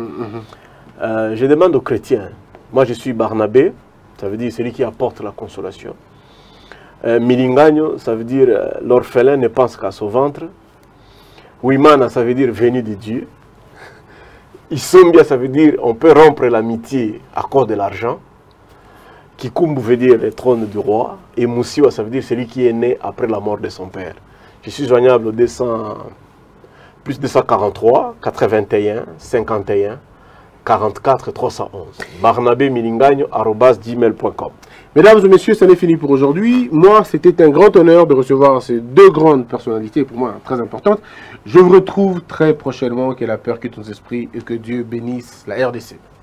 [SPEAKER 2] Je demande aux chrétiens, moi je suis Barnabé, ça veut dire celui qui apporte la consolation. Milingagno, ça veut dire l'orphelin ne pense qu'à son ventre. Wimana, ça veut dire venu de Dieu. Isombia, ça veut dire on peut rompre l'amitié à cause de l'argent. Kikumbu veut dire le trône du roi. Et Moussiwa, ça veut dire celui qui est né après la mort de son père. Je suis joignable au plus 243 81 51 44 311. barnabé-milingagno@gmail.com.
[SPEAKER 1] Mesdames et messieurs, ça n'est fini pour aujourd'hui. Moi, c'était un grand honneur de recevoir ces deux grandes personnalités, pour moi très importantes. Je vous retrouve très prochainement. Que la peur quitte nos esprits et que Dieu bénisse la RDC.